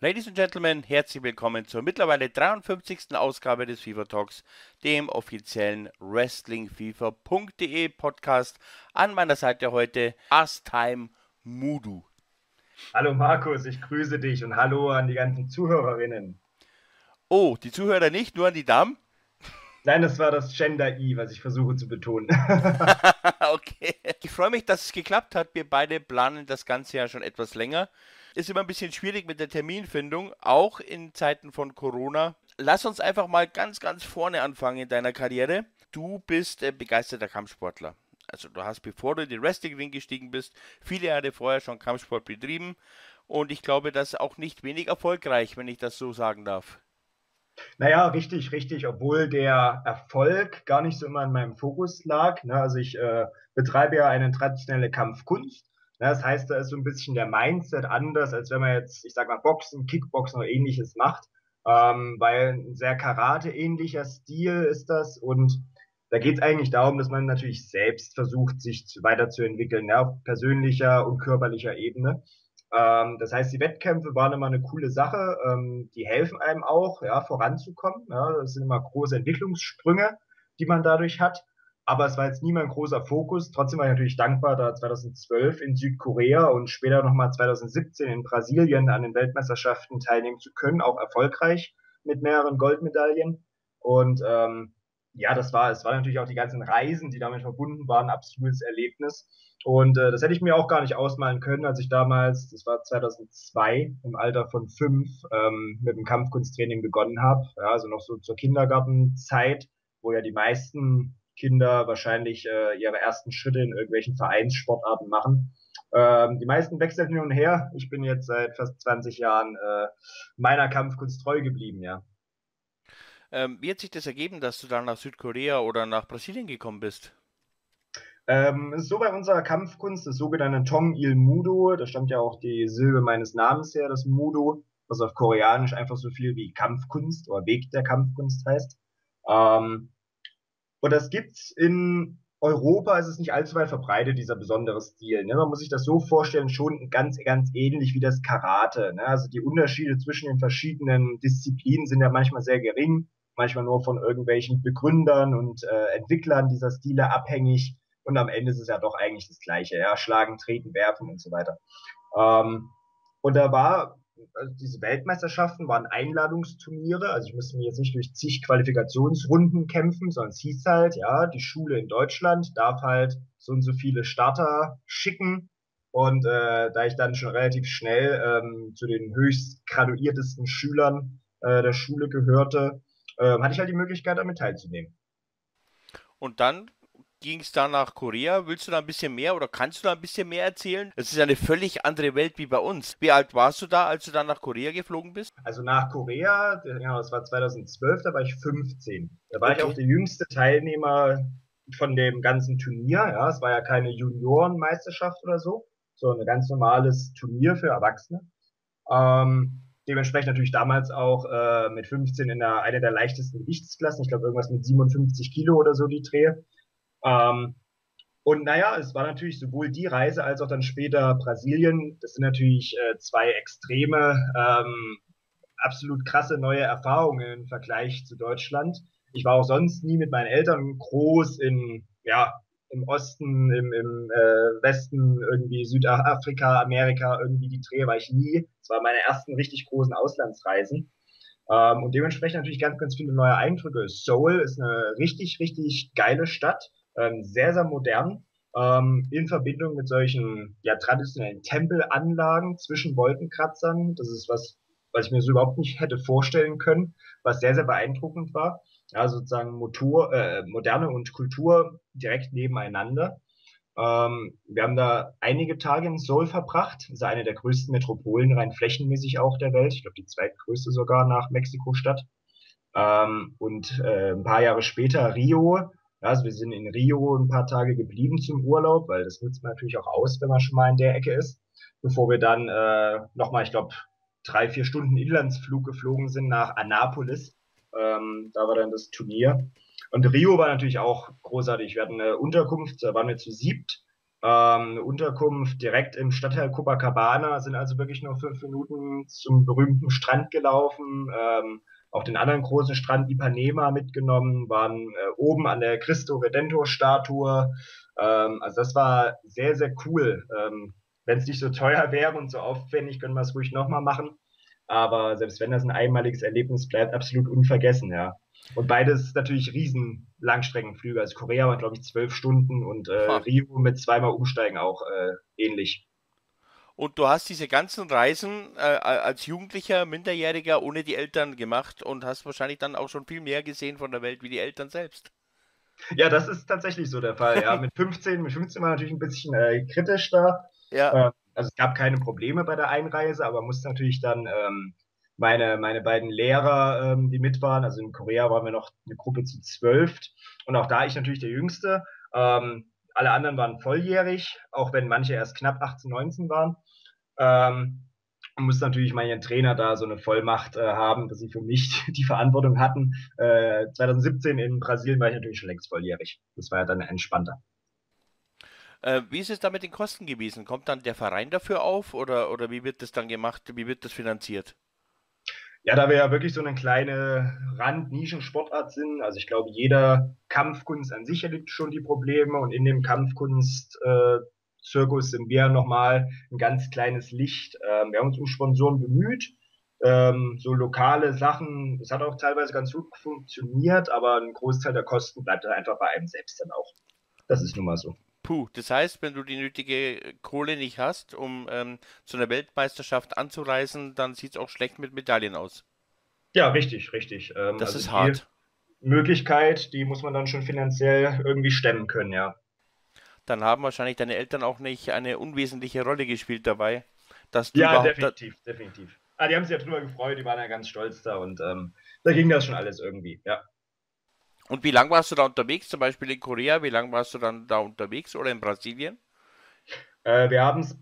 Ladies and Gentlemen, herzlich willkommen zur mittlerweile 53. Ausgabe des FIFA Talks, dem offiziellen WrestlingFIFA.de Podcast. An meiner Seite heute Time Mudu. Hallo Markus, ich grüße dich und hallo an die ganzen Zuhörerinnen. Oh, die Zuhörer nicht, nur an die Damen? Nein, das war das Gender-I, was ich versuche zu betonen. Okay. Ich freue mich, dass es geklappt hat. Wir beide planen das Ganze ja schon etwas länger. Ist immer ein bisschen schwierig mit der Terminfindung, auch in Zeiten von Corona. Lass uns einfach mal ganz vorne anfangen in deiner Karriere. Du bist begeisterter Kampfsportler. Also du hast, bevor du in den Wrestling-Ring gestiegen bist, viele Jahre vorher schon Kampfsport betrieben. Und ich glaube, das auch nicht wenig erfolgreich, wenn ich das so sagen darf. Naja, richtig, richtig, obwohl der Erfolg gar nicht so immer in meinem Fokus lag. Ne? Also ich betreibe ja eine traditionelle Kampfkunst. Ne? Das heißt, da ist so ein bisschen der Mindset anders, als wenn man jetzt, ich sag mal, Boxen, Kickboxen oder ähnliches macht. Weil ein sehr Karate-ähnlicher Stil ist das und da geht es eigentlich darum, dass man natürlich selbst versucht, sich weiterzuentwickeln, ja, auf persönlicher und körperlicher Ebene. Das heißt, die Wettkämpfe waren immer eine coole Sache. Die helfen einem auch, ja, voranzukommen. Ja, das sind immer große Entwicklungssprünge, die man dadurch hat. Aber es war jetzt nie mein großer Fokus. Trotzdem war ich natürlich dankbar, da 2012 in Südkorea und später nochmal 2017 in Brasilien an den Weltmeisterschaften teilnehmen zu können, auch erfolgreich mit mehreren Goldmedaillen. Und ja, es war natürlich auch die ganzen Reisen, die damit verbunden waren, ein absolutes Erlebnis. Und das hätte ich mir auch gar nicht ausmalen können, als ich damals, das war 2002, im Alter von 5, mit dem Kampfkunsttraining begonnen habe. Ja, also noch so zur Kindergartenzeit, wo ja die meisten Kinder wahrscheinlich ihre ersten Schritte in irgendwelchen Vereinssportarten machen. Die meisten wechseln hin und her. Ich bin jetzt seit fast 20 Jahren meiner Kampfkunst treu geblieben, ja. Wie hat sich das ergeben, dass du dann nach Südkorea oder nach Brasilien gekommen bist? Ist so bei unserer Kampfkunst, das sogenannte Tong Il Mudo, da stammt ja auch die Silbe meines Namens her, das Mudo, was auf Koreanisch einfach so viel wie Kampfkunst oder Weg der Kampfkunst heißt. Ähm, und das gibt's in Europa, ist es nicht allzu weit verbreitet, dieser besondere Stil. Ne? Man muss sich das so vorstellen, schon ganz ähnlich wie das Karate. Ne? Also die Unterschiede zwischen den verschiedenen Disziplinen sind ja manchmal sehr gering, manchmal nur von irgendwelchen Begründern und Entwicklern dieser Stile abhängig. Und am Ende ist es ja doch eigentlich das Gleiche. Ja? Schlagen, treten, werfen und so weiter. Ähm, und da war, also diese Weltmeisterschaften waren Einladungsturniere, also ich musste mir jetzt nicht durch zig Qualifikationsrunden kämpfen, sondern es hieß halt, ja, die Schule in Deutschland darf halt so und so viele Starter schicken. Und da ich dann schon relativ schnell zu den höchst graduiertesten Schülern der Schule gehörte, hatte ich halt die Möglichkeit, damit teilzunehmen. Und dann ging es da nach Korea. Willst du da ein bisschen mehr oder kannst du da ein bisschen mehr erzählen? Es ist ja eine völlig andere Welt wie bei uns. Wie alt warst du da, als du dann nach Korea geflogen bist? Also nach Korea, genau, das war 2012, da war ich 15. Da war ich auch Okay. der jüngste Teilnehmer von dem ganzen Turnier. Ja, es war ja keine Juniorenmeisterschaft oder so, sondern ein ganz normales Turnier für Erwachsene. Dementsprechend natürlich damals auch mit 15 in einer der leichtesten Gewichtsklassen. Ich glaube, irgendwas mit 57 Kilo oder so die Drehe. Ähm, und naja, es war natürlich sowohl die Reise als auch dann später Brasilien. Das sind natürlich zwei Extreme, absolut krasse neue Erfahrungen im Vergleich zu Deutschland. Ich war auch sonst nie mit meinen Eltern groß ja, im Osten, im Westen, irgendwie Südafrika, Amerika, irgendwie die Dreh war ich nie. Es waren meine ersten richtig großen Auslandsreisen. Und dementsprechend natürlich ganz viele neue Eindrücke. Seoul ist eine richtig geile Stadt, sehr modern, in Verbindung mit solchen ja, traditionellen Tempelanlagen zwischen Wolkenkratzern. Das ist was ich mir so überhaupt nicht hätte vorstellen können, was sehr beeindruckend war. Ja, sozusagen Moderne und Kultur direkt nebeneinander. Wir haben da einige Tage in Seoul verbracht. Das ist eine der größten Metropolen, rein flächenmäßig auch der Welt. Ich glaube, die zweitgrößte sogar nach Mexiko-Stadt. Und ein paar Jahre später Rio. Ja, also wir sind in Rio ein paar Tage geblieben zum Urlaub, weil das nutzt man natürlich auch aus, wenn man schon mal in der Ecke ist. Bevor wir dann nochmal, ich glaube, 3, 4 Stunden Inlandsflug geflogen sind nach Annapolis. Da war dann das Turnier. Und Rio war natürlich auch großartig. Wir hatten eine Unterkunft, da waren wir zu siebt. Eine Unterkunft direkt im Stadtteil Copacabana, sind also wirklich nur 5 Minuten zum berühmten Strand gelaufen, auch den anderen großen Strand Ipanema mitgenommen, waren oben an der Cristo Redentor Statue. Also das war sehr, sehr cool. Wenn es nicht so teuer wäre und so aufwendig, können wir es ruhig nochmal machen. Aber selbst wenn das ein einmaliges Erlebnis bleibt, absolut unvergessen, ja. Und beides natürlich riesen Langstreckenflüge. Also Korea war, glaube ich, 12 Stunden und Ha. Rio mit zweimal Umsteigen auch ähnlich. Und du hast diese ganzen Reisen als Jugendlicher, Minderjähriger ohne die Eltern gemacht und hast wahrscheinlich dann auch schon viel mehr gesehen von der Welt wie die Eltern selbst. Ja, das ist tatsächlich so der Fall. Ja, mit 15 war natürlich ein bisschen kritisch da. Ja. Also es gab keine Probleme bei der Einreise, aber musste natürlich dann meine beiden Lehrer, die mit waren, also in Korea waren wir noch eine Gruppe zu 12 und auch da ich natürlich der Jüngste. Alle anderen waren volljährig, auch wenn manche erst knapp 18, 19 waren. Ähm, muss natürlich mein Trainer da so eine Vollmacht haben, dass sie für mich die Verantwortung hatten. 2017 in Brasilien war ich natürlich schon längst volljährig. Das war ja dann entspannter. Wie ist es da mit den Kosten gewesen? Kommt dann der Verein dafür auf oder wie wird das dann gemacht? Wie wird das finanziert? Ja, da wir ja wirklich so eine kleine Rand-Nischen-Sportart sind, also ich glaube, jeder Kampfkunst an sich erlebt schon die Probleme und in dem Kampfkunst-Zirkus sind wir nochmal ein ganz kleines Licht. Wir haben uns um Sponsoren bemüht, so lokale Sachen, es hat auch teilweise ganz gut funktioniert, aber ein Großteil der Kosten bleibt dann einfach bei einem selbst dann auch. Das ist nun mal so. Puh, das heißt, wenn du die nötige Kohle nicht hast, um zu einer Weltmeisterschaft anzureisen, dann sieht es auch schlecht mit Medaillen aus. Ja, richtig, richtig. Das Also ist die hart. Möglichkeit, die muss man dann schon finanziell irgendwie stemmen können, ja. Dann haben wahrscheinlich deine Eltern auch nicht eine unwesentliche Rolle gespielt dabei, dass du Ja, überhaupt. definitiv, definitiv. Ah, die haben sich ja drüber gefreut, die waren ja ganz stolz da und da ging das schon alles irgendwie, ja. Und wie lange warst du da unterwegs? Zum Beispiel in Korea, wie lange warst du dann da unterwegs oder in Brasilien? Wir haben es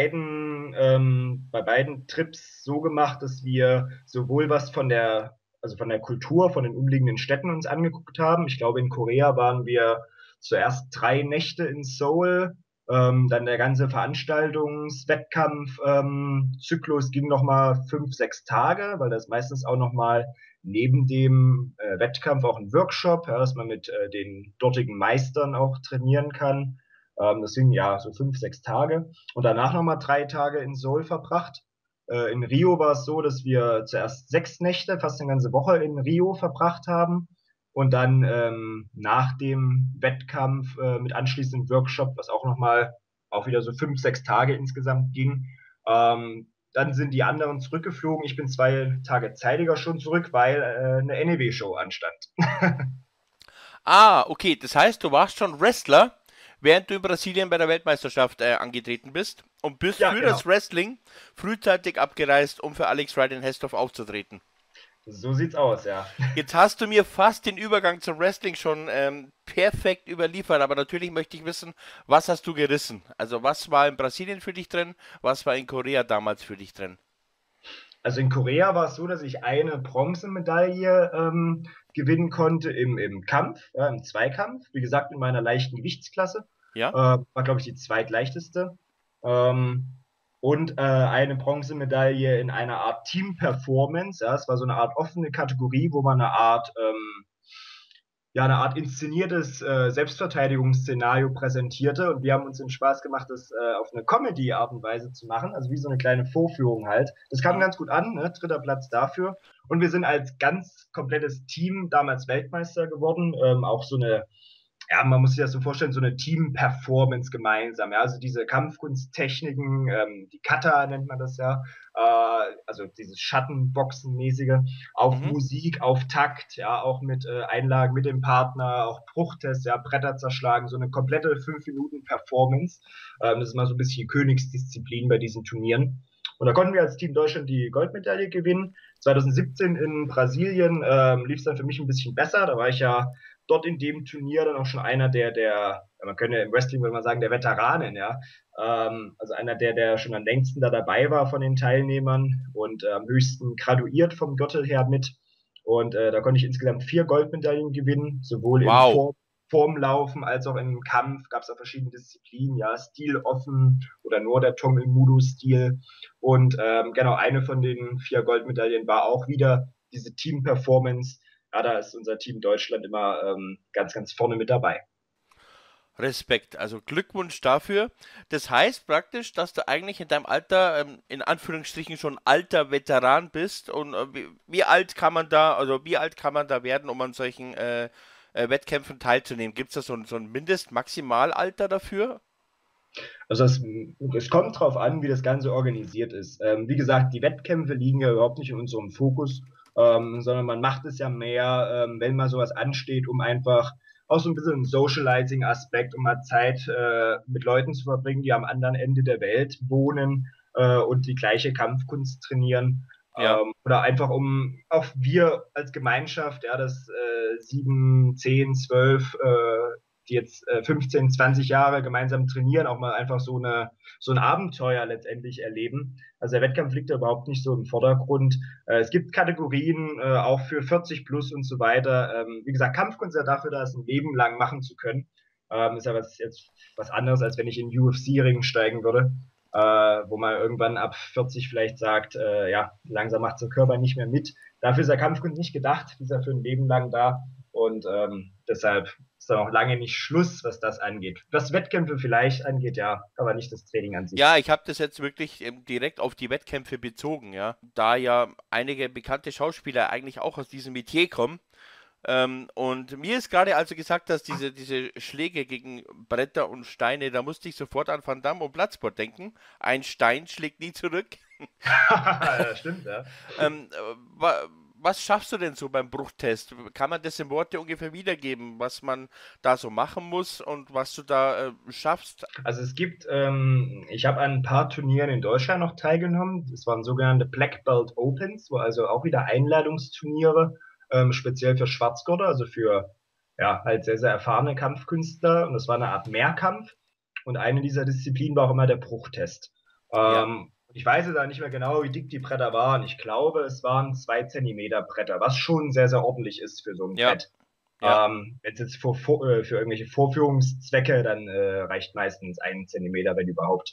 bei beiden Trips so gemacht, dass wir sowohl was also von der Kultur, von den umliegenden Städten uns angeguckt haben. Ich glaube, in Korea waren wir zuerst 3 Nächte in Seoul, dann der ganze Veranstaltungswettkampf, Zyklus ging nochmal 5, 6 Tage, weil das meistens auch nochmal neben dem Wettkampf auch ein Workshop, ja, dass man mit den dortigen Meistern auch trainieren kann. Das sind ja so 5, 6 Tage. Und danach nochmal 3 Tage in Seoul verbracht. In Rio war es so, dass wir zuerst 6 Nächte, fast eine ganze Woche in Rio verbracht haben. Und dann nach dem Wettkampf mit anschließendem Workshop, was auch nochmal auch wieder so 5, 6 Tage insgesamt ging. Dann sind die anderen zurückgeflogen. Ich bin 2 Tage zeitiger schon zurück, weil eine NEW-Show anstand. Ah, okay, das heißt, du warst schon Wrestler, während du in Brasilien bei der Weltmeisterschaft angetreten bist und bist Ja, für genau. das Wrestling frühzeitig abgereist, um für Alex Wright in Hestorf aufzutreten. So sieht's aus, ja. Jetzt hast du mir fast den Übergang zum Wrestling schon perfekt überliefert, aber natürlich möchte ich wissen, was hast du gerissen? Also was war in Brasilien für dich drin, was war in Korea damals für dich drin? Also in Korea war es so, dass ich eine Bronzemedaille gewinnen konnte im Kampf, ja, im Zweikampf. Wie gesagt, in meiner leichten Gewichtsklasse. Ja? War, glaube ich, die zweitleichteste. Ähm, und eine Bronzemedaille in einer Art Team-Performance. Ja, es war so eine Art offene Kategorie, wo man eine Art inszeniertes Selbstverteidigungsszenario präsentierte und wir haben uns den Spaß gemacht, das auf eine Comedy-Art und Weise zu machen, also wie so eine kleine Vorführung halt. Das kam Mhm. ganz gut an, ne? 3. Platz dafür. Und wir sind als ganz komplettes Team damals Weltmeister geworden. Auch so eine, ja, man muss sich das so vorstellen, so eine Team-Performance gemeinsam. Ja? Also diese Kampfkunsttechniken, die Kata nennt man das ja, also dieses Schattenboxen-mäßige, auf Mhm. Musik, auf Takt, ja, auch mit Einlagen mit dem Partner, auch Bruchtests, ja, Bretter zerschlagen, so eine komplette 5 Minuten Performance. Das ist mal so ein bisschen Königsdisziplin bei diesen Turnieren. Und da konnten wir als Team Deutschland die Goldmedaille gewinnen. 2017 in Brasilien lief es dann für mich ein bisschen besser. Da war ich ja dort in dem Turnier dann auch schon einer man könnte ja im Wrestling würde man sagen, der Veteranen, ja. Also einer der schon am längsten da dabei war von den Teilnehmern und am höchsten graduiert vom Gürtel her mit. Und da konnte ich insgesamt 4 Goldmedaillen gewinnen, sowohl im Wow. vorm Laufen als auch im Kampf gab es auch verschiedene Disziplinen, ja, Stil offen oder nur der Tomoe-Mudo-Stil. Und genau, eine von den 4 Goldmedaillen war auch wieder diese Team-Performance. Ja, da ist unser Team Deutschland immer ganz, ganz vorne mit dabei. Respekt, also Glückwunsch dafür. Das heißt praktisch, dass du eigentlich in deinem Alter, in Anführungsstrichen schon alter Veteran bist. Und wie alt kann man da, also wie alt kann man da werden, um an solchen Wettkämpfen teilzunehmen? Gibt es da so ein Mindest-Maximalalter dafür? Also es kommt drauf an, wie das Ganze organisiert ist. Wie gesagt, die Wettkämpfe liegen ja überhaupt nicht in unserem Fokus, sondern man macht es ja mehr, wenn mal sowas ansteht, um einfach auch so ein bisschen einen Socializing-Aspekt, um mal Zeit mit Leuten zu verbringen, die am anderen Ende der Welt wohnen und die gleiche Kampfkunst trainieren. Ja. Oder einfach um auch wir als Gemeinschaft, ja, das 7, 10, 12 die jetzt 15, 20 Jahre gemeinsam trainieren, auch mal einfach so ein Abenteuer letztendlich erleben. Also der Wettkampf liegt da überhaupt nicht so im Vordergrund. Es gibt Kategorien auch für 40 plus und so weiter. Wie gesagt, Kampfkunst ist ja dafür, das ein Leben lang machen zu können. Ist ja jetzt was anderes, als wenn ich in UFC-Ring steigen würde. Wo man irgendwann ab 40 vielleicht sagt, ja, langsam macht der Körper nicht mehr mit. Dafür ist der Kampfkunst nicht gedacht, die ist ja für ein Leben lang da. Und deshalb ist da noch lange nicht Schluss, was das angeht. Was Wettkämpfe vielleicht angeht, ja, aber nicht das Training an sich. Ja, ich habe das jetzt wirklich direkt auf die Wettkämpfe bezogen, ja. Da ja einige bekannte Schauspieler eigentlich auch aus diesem Metier kommen. Und mir ist gerade also gesagt, dass diese Schläge gegen Bretter und Steine, da musste ich sofort an Van Damme und Bloodsport denken. Ein Stein schlägt nie zurück. Das stimmt, ja. Ähm, wa Was schaffst du denn so beim Bruchtest? Kann man das in Worte ungefähr wiedergeben, was man da so machen muss und was du da schaffst? Also es gibt, ich habe an ein paar Turnieren in Deutschland noch teilgenommen. Das waren sogenannte Black Belt Opens, wo also auch wieder Einladungsturniere, speziell für Schwarzgurte, also für ja halt sehr, sehr erfahrene Kampfkünstler. Und das war eine Art Mehrkampf. Und eine dieser Disziplinen war auch immer der Bruchtest. Ja, Ich weiß jetzt auch nicht mehr genau, wie dick die Bretter waren. Ich glaube, es waren 2 Zentimeter Bretter, was schon sehr, sehr ordentlich ist für so ein ja, Brett. ja. Wenn es jetzt für irgendwelche Vorführungszwecke, dann reicht meistens 1 Zentimeter, wenn überhaupt.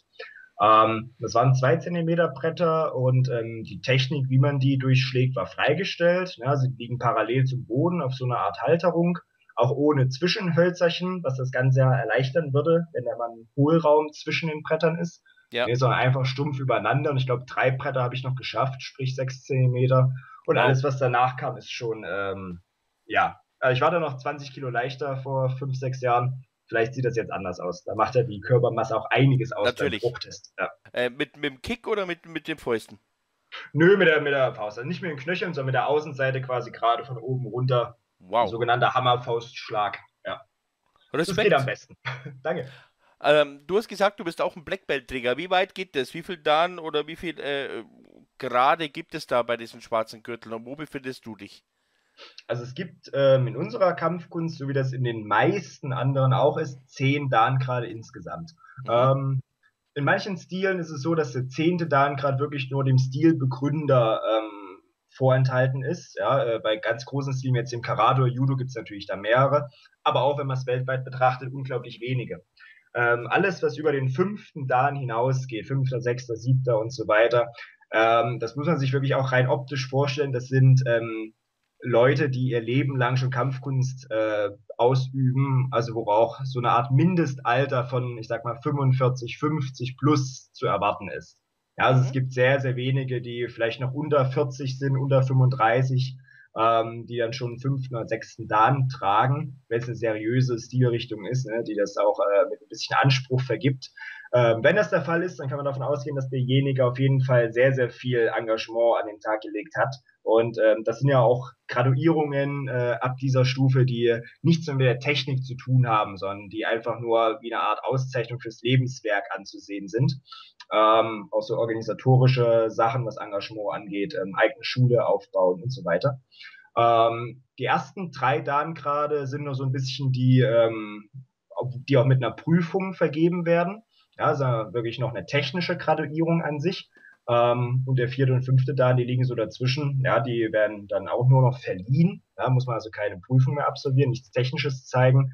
Das waren 2 Zentimeter Bretter und die Technik, wie man die durchschlägt, war freigestellt. Ja, sie liegen parallel zum Boden auf so einer Art Halterung, auch ohne Zwischenhölzerchen, was das Ganze ja erleichtern würde, wenn da mal ein Hohlraum zwischen den Brettern ist. Ja, Nee, sondern einfach stumpf übereinander. Und ich glaube, 3 Bretter habe ich noch geschafft, sprich 6 Zentimeter. Und wow. alles, was danach kam, ist schon, ja. Also ich war da noch 20 Kilo leichter vor 5, 6 Jahren. Vielleicht sieht das jetzt anders aus. Da macht ja die Körpermasse auch einiges aus beim Natürlich. Bruchtest. Ja. Mit dem Kick oder mit den Fäusten? Nö, mit der Faust. Also nicht mit den Knöcheln, sondern mit der Außenseite quasi gerade von oben runter. Ein Wow. sogenannter Hammerfaustschlag. Ja. Das geht am Respekt. besten. Danke. Du hast gesagt, du bist auch ein Black Belt-Träger. Wie weit geht das? Wie viel Dan oder wie viel Grade gibt es da bei diesen schwarzen Gürteln und wo befindest du dich? Also es gibt in unserer Kampfkunst, so wie das in den meisten anderen auch ist, 10 Dan gerade insgesamt. Mhm. Ähm, in manchen Stilen ist es so, dass der 10. Dan gerade wirklich nur dem Stilbegründer vorenthalten ist. Ja, bei ganz großen Stilen, jetzt im Karate oder Judo, gibt es natürlich da mehrere, aber auch wenn man es weltweit betrachtet, unglaublich wenige. Alles, was über den 5. Dan hinausgeht, 5., 6., 7. und so weiter, das muss man sich wirklich auch rein optisch vorstellen. Das sind Leute, die ihr Leben lang schon Kampfkunst ausüben, also wo auch so eine Art Mindestalter von, ich sag mal, 45, 50 plus zu erwarten ist. Ja, also es Mhm. gibt sehr, sehr wenige, die vielleicht noch unter 40 sind, unter 35, die dann schon 5. oder 6. Dan tragen, wenn es eine seriöse Stilrichtung ist, ne, die das auch mit ein bisschen Anspruch vergibt. Wenn das der Fall ist, dann kann man davon ausgehen, dass derjenige auf jeden Fall sehr, sehr viel Engagement an den Tag gelegt hat. Und das sind ja auch Graduierungen ab dieser Stufe, die nichts mehr mit der Technik zu tun haben, sondern die einfach nur wie eine Art Auszeichnung fürs Lebenswerk anzusehen sind. Auch so organisatorische Sachen, was Engagement angeht, eigene Schule aufbauen und so weiter. Die ersten 3 Dan gerade sind nur so ein bisschen die auch mit einer Prüfung vergeben werden. Ja, also wirklich noch eine technische Graduierung an sich. Und der vierte und fünfte Dan, die liegen so dazwischen. Ja, die werden dann auch nur noch verliehen. Ja, muss man also keine Prüfung mehr absolvieren, nichts Technisches zeigen.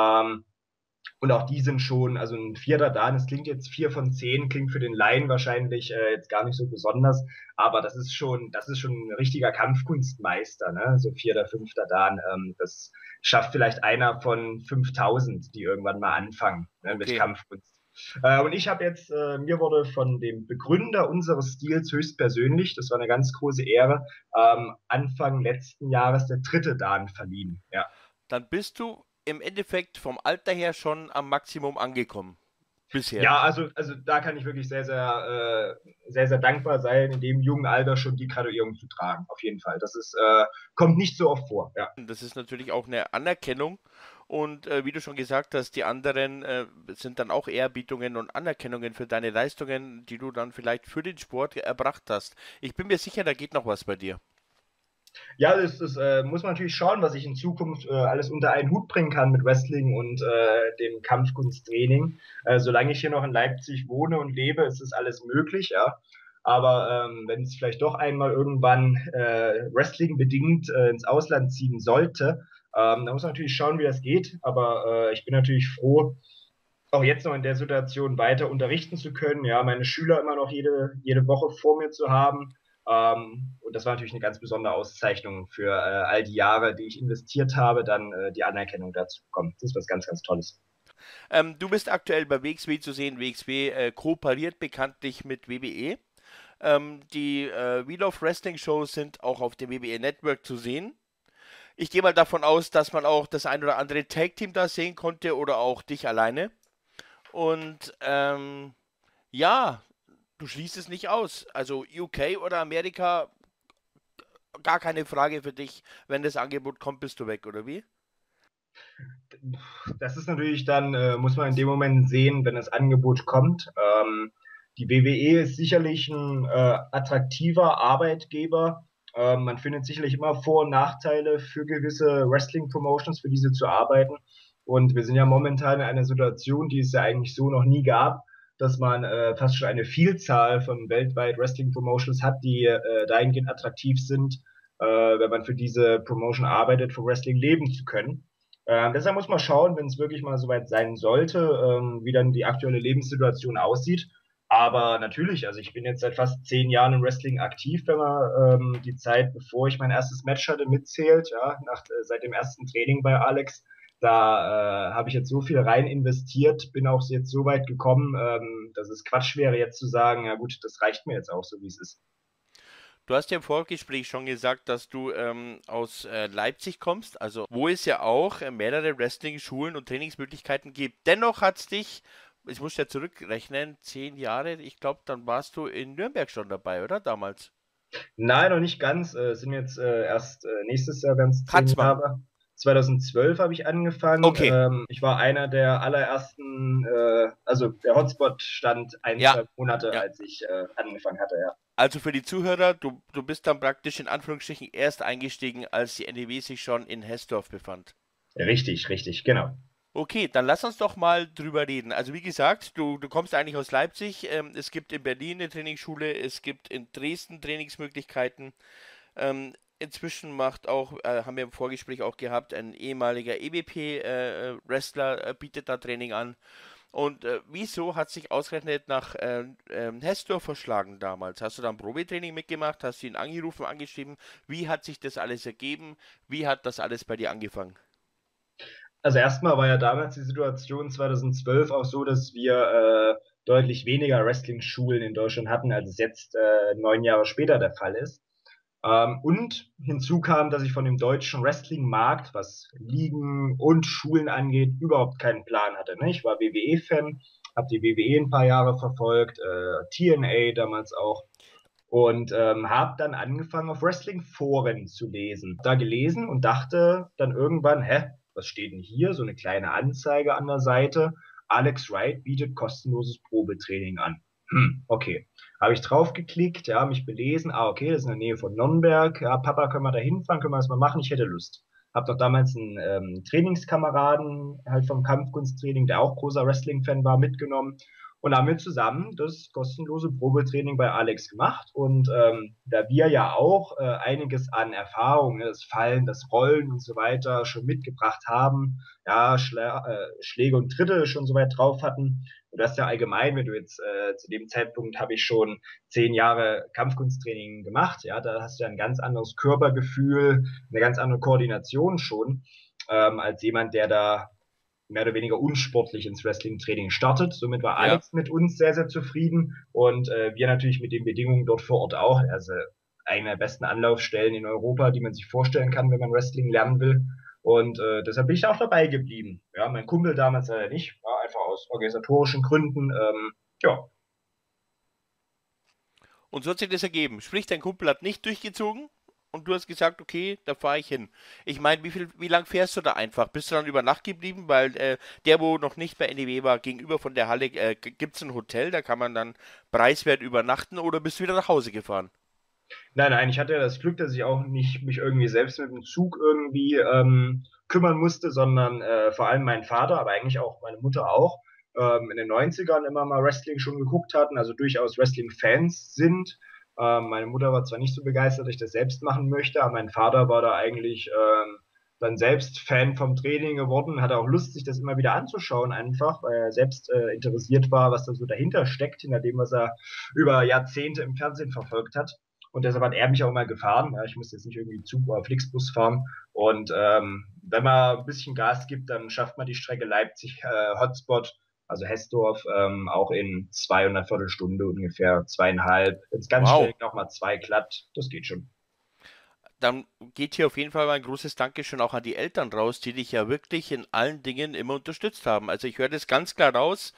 Und auch die sind schon, also ein vierter Dan, das klingt jetzt 4 von 10, klingt für den Laien wahrscheinlich jetzt gar nicht so besonders, aber das ist schon ein richtiger Kampfkunstmeister, ne? So vierter, fünfter Dan. Das schafft vielleicht einer von 5000, die irgendwann mal anfangen, ne, mit Okay. Kampfkunst. Und ich habe jetzt, mir wurde von dem Begründer unseres Stils höchstpersönlich, das war eine ganz große Ehre, Anfang letzten Jahres der dritte Dan verliehen. Ja. Dann bist du im Endeffekt vom Alter her schon am Maximum angekommen. Bisher. Ja, also da kann ich wirklich sehr, sehr dankbar sein, in dem jungen Alter schon die Graduierung zu tragen. Auf jeden Fall. Kommt nicht so oft vor. Ja. Das ist natürlich auch eine Anerkennung. Und wie du schon gesagt hast, die anderen sind dann auch Ehrbietungen und Anerkennungen für deine Leistungen, die du dann vielleicht für den Sport erbracht hast. Ich bin mir sicher, da geht noch was bei dir. Ja, das muss man natürlich schauen, was ich in Zukunft alles unter einen Hut bringen kann mit Wrestling und dem Kampfkunsttraining. Solange ich hier noch in Leipzig wohne und lebe, ist das alles möglich, ja. Aber wenn es vielleicht doch einmal irgendwann Wrestling bedingt ins Ausland ziehen sollte, da muss man natürlich schauen, wie das geht. Aber ich bin natürlich froh, auch jetzt noch in der Situation weiter unterrichten zu können, ja, meine Schüler immer noch jede Woche vor mir zu haben. Und das war natürlich eine ganz besondere Auszeichnung für all die Jahre, die ich investiert habe, dann die Anerkennung dazu bekommen. Das ist was ganz, ganz Tolles. Du bist aktuell bei WXW zu sehen. WXW kooperiert bekanntlich mit WWE. Die Wheel of Wrestling Shows sind auch auf dem WWE Network zu sehen. Ich gehe mal davon aus, dass man auch das ein oder andere Tag Team da sehen konnte oder auch dich alleine. Und ja, du schließt es nicht aus. Also UK oder Amerika, gar keine Frage für dich. Wenn das Angebot kommt, bist du weg, oder wie? Das ist natürlich dann, muss man in dem Moment sehen, wenn das Angebot kommt. Die WWE ist sicherlich ein attraktiver Arbeitgeber. Man findet sicherlich immer Vor- und Nachteile für gewisse Wrestling-Promotions, für diese zu arbeiten. Und wir sind ja momentan in einer Situation, die es ja eigentlich so noch nie gab, dass man fast schon eine Vielzahl von weltweit Wrestling-Promotions hat, die dahingehend attraktiv sind, wenn man für diese Promotion arbeitet, für Wrestling leben zu können. Deshalb muss man schauen, wenn es wirklich mal soweit sein sollte, wie dann die aktuelle Lebenssituation aussieht. Aber natürlich, also ich bin jetzt seit fast 10 Jahren im Wrestling aktiv, wenn man die Zeit, bevor ich mein erstes Match hatte, mitzählt, ja, seit dem ersten Training bei Alex. Da habe ich jetzt so viel rein investiert, bin auch jetzt so weit gekommen, dass es Quatsch wäre, jetzt zu sagen, ja gut, das reicht mir jetzt auch so, wie es ist. Du hast ja im Vorgespräch schon gesagt, dass du aus Leipzig kommst, also wo es ja auch mehrere Wrestling-Schulen und Trainingsmöglichkeiten gibt. Dennoch hat es dich, ich muss ja zurückrechnen, 10 Jahre, ich glaube, dann warst du in Nürnberg schon dabei, oder damals? Nein, noch nicht ganz. Es sind jetzt erst nächstes Jahr ganz zehn Katzmann. Jahre. 2012 habe ich angefangen. Okay, Ich war einer der allerersten, also der Hotspot stand ein, ja, 2 Monate, ja. als ich angefangen hatte, ja. Also für die Zuhörer, du bist dann praktisch in Anführungsstrichen erst eingestiegen, als die NEW sich schon in Hessdorf befand. Richtig, richtig, genau. Okay, dann lass uns doch mal drüber reden. Also wie gesagt, du kommst eigentlich aus Leipzig. Es gibt in Berlin eine Trainingsschule, es gibt in Dresden Trainingsmöglichkeiten. Inzwischen macht auch, haben wir im Vorgespräch auch gehabt, ein ehemaliger EWP-Wrestler bietet da Training an. Und wieso hat sich ausgerechnet nach Hessdorf verschlagen damals? Hast du da ein Probetraining mitgemacht? Hast du ihn angerufen, angeschrieben? Wie hat sich das alles ergeben? Wie hat das alles bei dir angefangen? Also erstmal war ja damals die Situation 2012 auch so, dass wir deutlich weniger Wrestling-Schulen in Deutschland hatten, als es jetzt 9 Jahre später der Fall ist. Und hinzu kam, dass ich von dem deutschen Wrestling-Markt, was Ligen und Schulen angeht, überhaupt keinen Plan hatte. Ne? Ich war WWE-Fan, habe die WWE ein paar Jahre verfolgt, TNA damals auch. Und habe dann angefangen, auf Wrestling-Foren zu lesen. Da gelesen und dachte dann irgendwann, was steht denn hier? So eine kleine Anzeige an der Seite. Alex Wright bietet kostenloses Probetraining an. Okay. Habe ich draufgeklickt, ja, mich belesen. Okay, das ist in der Nähe von Nürnberg. Ja, Papa, können wir da hinfahren? Können wir das mal machen? Ich hätte Lust. Hab doch damals einen Trainingskameraden halt vom Kampfkunsttraining, der auch großer Wrestling-Fan war, mitgenommen. Und haben wir zusammen das kostenlose Probetraining bei Alex gemacht. Und da wir ja auch einiges an Erfahrung, ne, das Fallen, das Rollen und so weiter schon mitgebracht haben, ja, Schläge und Tritte schon so weit drauf hatten. Und das ist ja allgemein, wenn du jetzt zu dem Zeitpunkt habe ich schon 10 Jahre Kampfkunsttraining gemacht, ja, da hast du ja ein ganz anderes Körpergefühl, eine ganz andere Koordination schon, als jemand, der da mehr oder weniger unsportlich ins Wrestling-Training startet. Somit war Ja. Alex mit uns sehr, sehr zufrieden und wir natürlich mit den Bedingungen dort vor Ort auch. Also eine der besten Anlaufstellen in Europa, die man sich vorstellen kann, wenn man Wrestling lernen will. Und deshalb bin ich auch dabei geblieben. Ja, mein Kumpel damals leider nicht, war einfach aus organisatorischen Gründen. Ja, Und so hat sich das ergeben. Sprich, dein Kumpel hat nicht durchgezogen und du hast gesagt, okay, da fahre ich hin. Ich meine, wie lang fährst du da einfach? Bist du dann über Nacht geblieben? Weil der, wo noch nicht bei NEW war, gegenüber von der Halle, gibt es ein Hotel, da kann man dann preiswert übernachten oder bist du wieder nach Hause gefahren? nein, nein, ich hatte ja das Glück, dass ich auch nicht mich irgendwie selbst mit dem Zug irgendwie kümmern musste, sondern vor allem mein Vater, aber eigentlich auch meine Mutter auch, in den 90ern immer mal Wrestling schon geguckt hatten, also durchaus Wrestling-Fans sind. Meine Mutter war zwar nicht so begeistert, dass ich das selbst machen möchte, aber mein Vater war da eigentlich dann selbst Fan vom Training geworden, hatte auch Lust, sich das immer wieder anzuschauen, einfach, weil er selbst interessiert war, was da so dahinter steckt, hinter dem, was er über Jahrzehnte im Fernsehen verfolgt hat. Und deshalb hat er mich auch mal gefahren. Ja, ich musste jetzt nicht irgendwie Zug oder Flixbus fahren. Und wenn man ein bisschen Gas gibt, dann schafft man die Strecke Leipzig Hotspot, also Hessdorf, auch in 200 Viertelstunde ungefähr, 2,5. Wenn es ganz schnell Wow. geht, auch mal 2 glatt. Das geht schon. Dann geht hier auf jeden Fall mal ein großes Dankeschön auch an die Eltern raus, die dich ja wirklich in allen Dingen immer unterstützt haben. Also ich höre das ganz klar raus.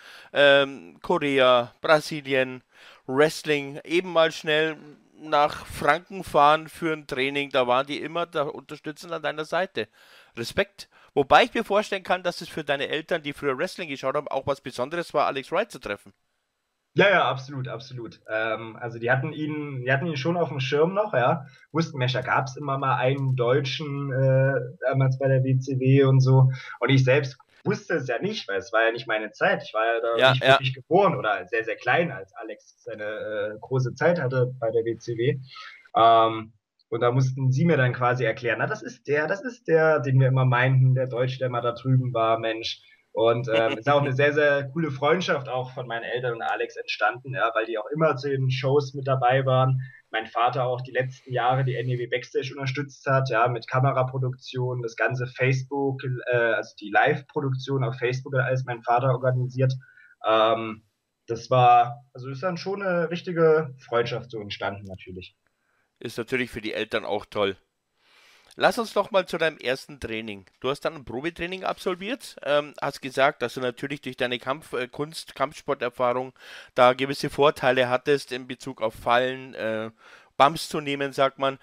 Korea, Brasilien, Wrestling, eben mal schnell nach Franken fahren für ein Training, da waren die immer da unterstützend an deiner Seite. Respekt. Wobei ich mir vorstellen kann, dass es für deine Eltern, die früher Wrestling geschaut haben, auch was Besonderes war, Alex Wright zu treffen. Ja, ja, absolut, absolut. Also die hatten ihn schon auf dem Schirm noch, ja. Wussten, Mensch, da gab es immer mal einen Deutschen damals bei der WCW und so. Und ich selbst wusste es ja nicht, weil es war ja nicht meine Zeit. Ich war ja da Ja, nicht ja. wirklich geboren oder sehr, sehr klein, als Alex seine große Zeit hatte bei der WCW. Ähm, und da mussten sie mir dann quasi erklären, na, das ist der, den wir immer meinten, der Deutsche, der mal da drüben war, Mensch. Und ist auch eine sehr, sehr coole Freundschaft auch von meinen Eltern und Alex entstanden, ja, weil die auch immer zu den Shows mit dabei waren. Mein Vater auch die letzten Jahre die NEW Backstage unterstützt hat, ja, mit Kameraproduktion, das ganze Facebook, also die Live-Produktion auf Facebook hat alles mein Vater organisiert. Ähm, das war, also ist dann schon eine richtige Freundschaft so entstanden, natürlich. Ist natürlich für die Eltern auch toll. Lass uns doch mal zu deinem ersten Training. Du hast dann ein Probetraining absolviert, hast gesagt, dass du natürlich durch deine Kampfkunst, Kampfsporterfahrung da gewisse Vorteile hattest in Bezug auf Fallen, Bumps zu nehmen, sagt man.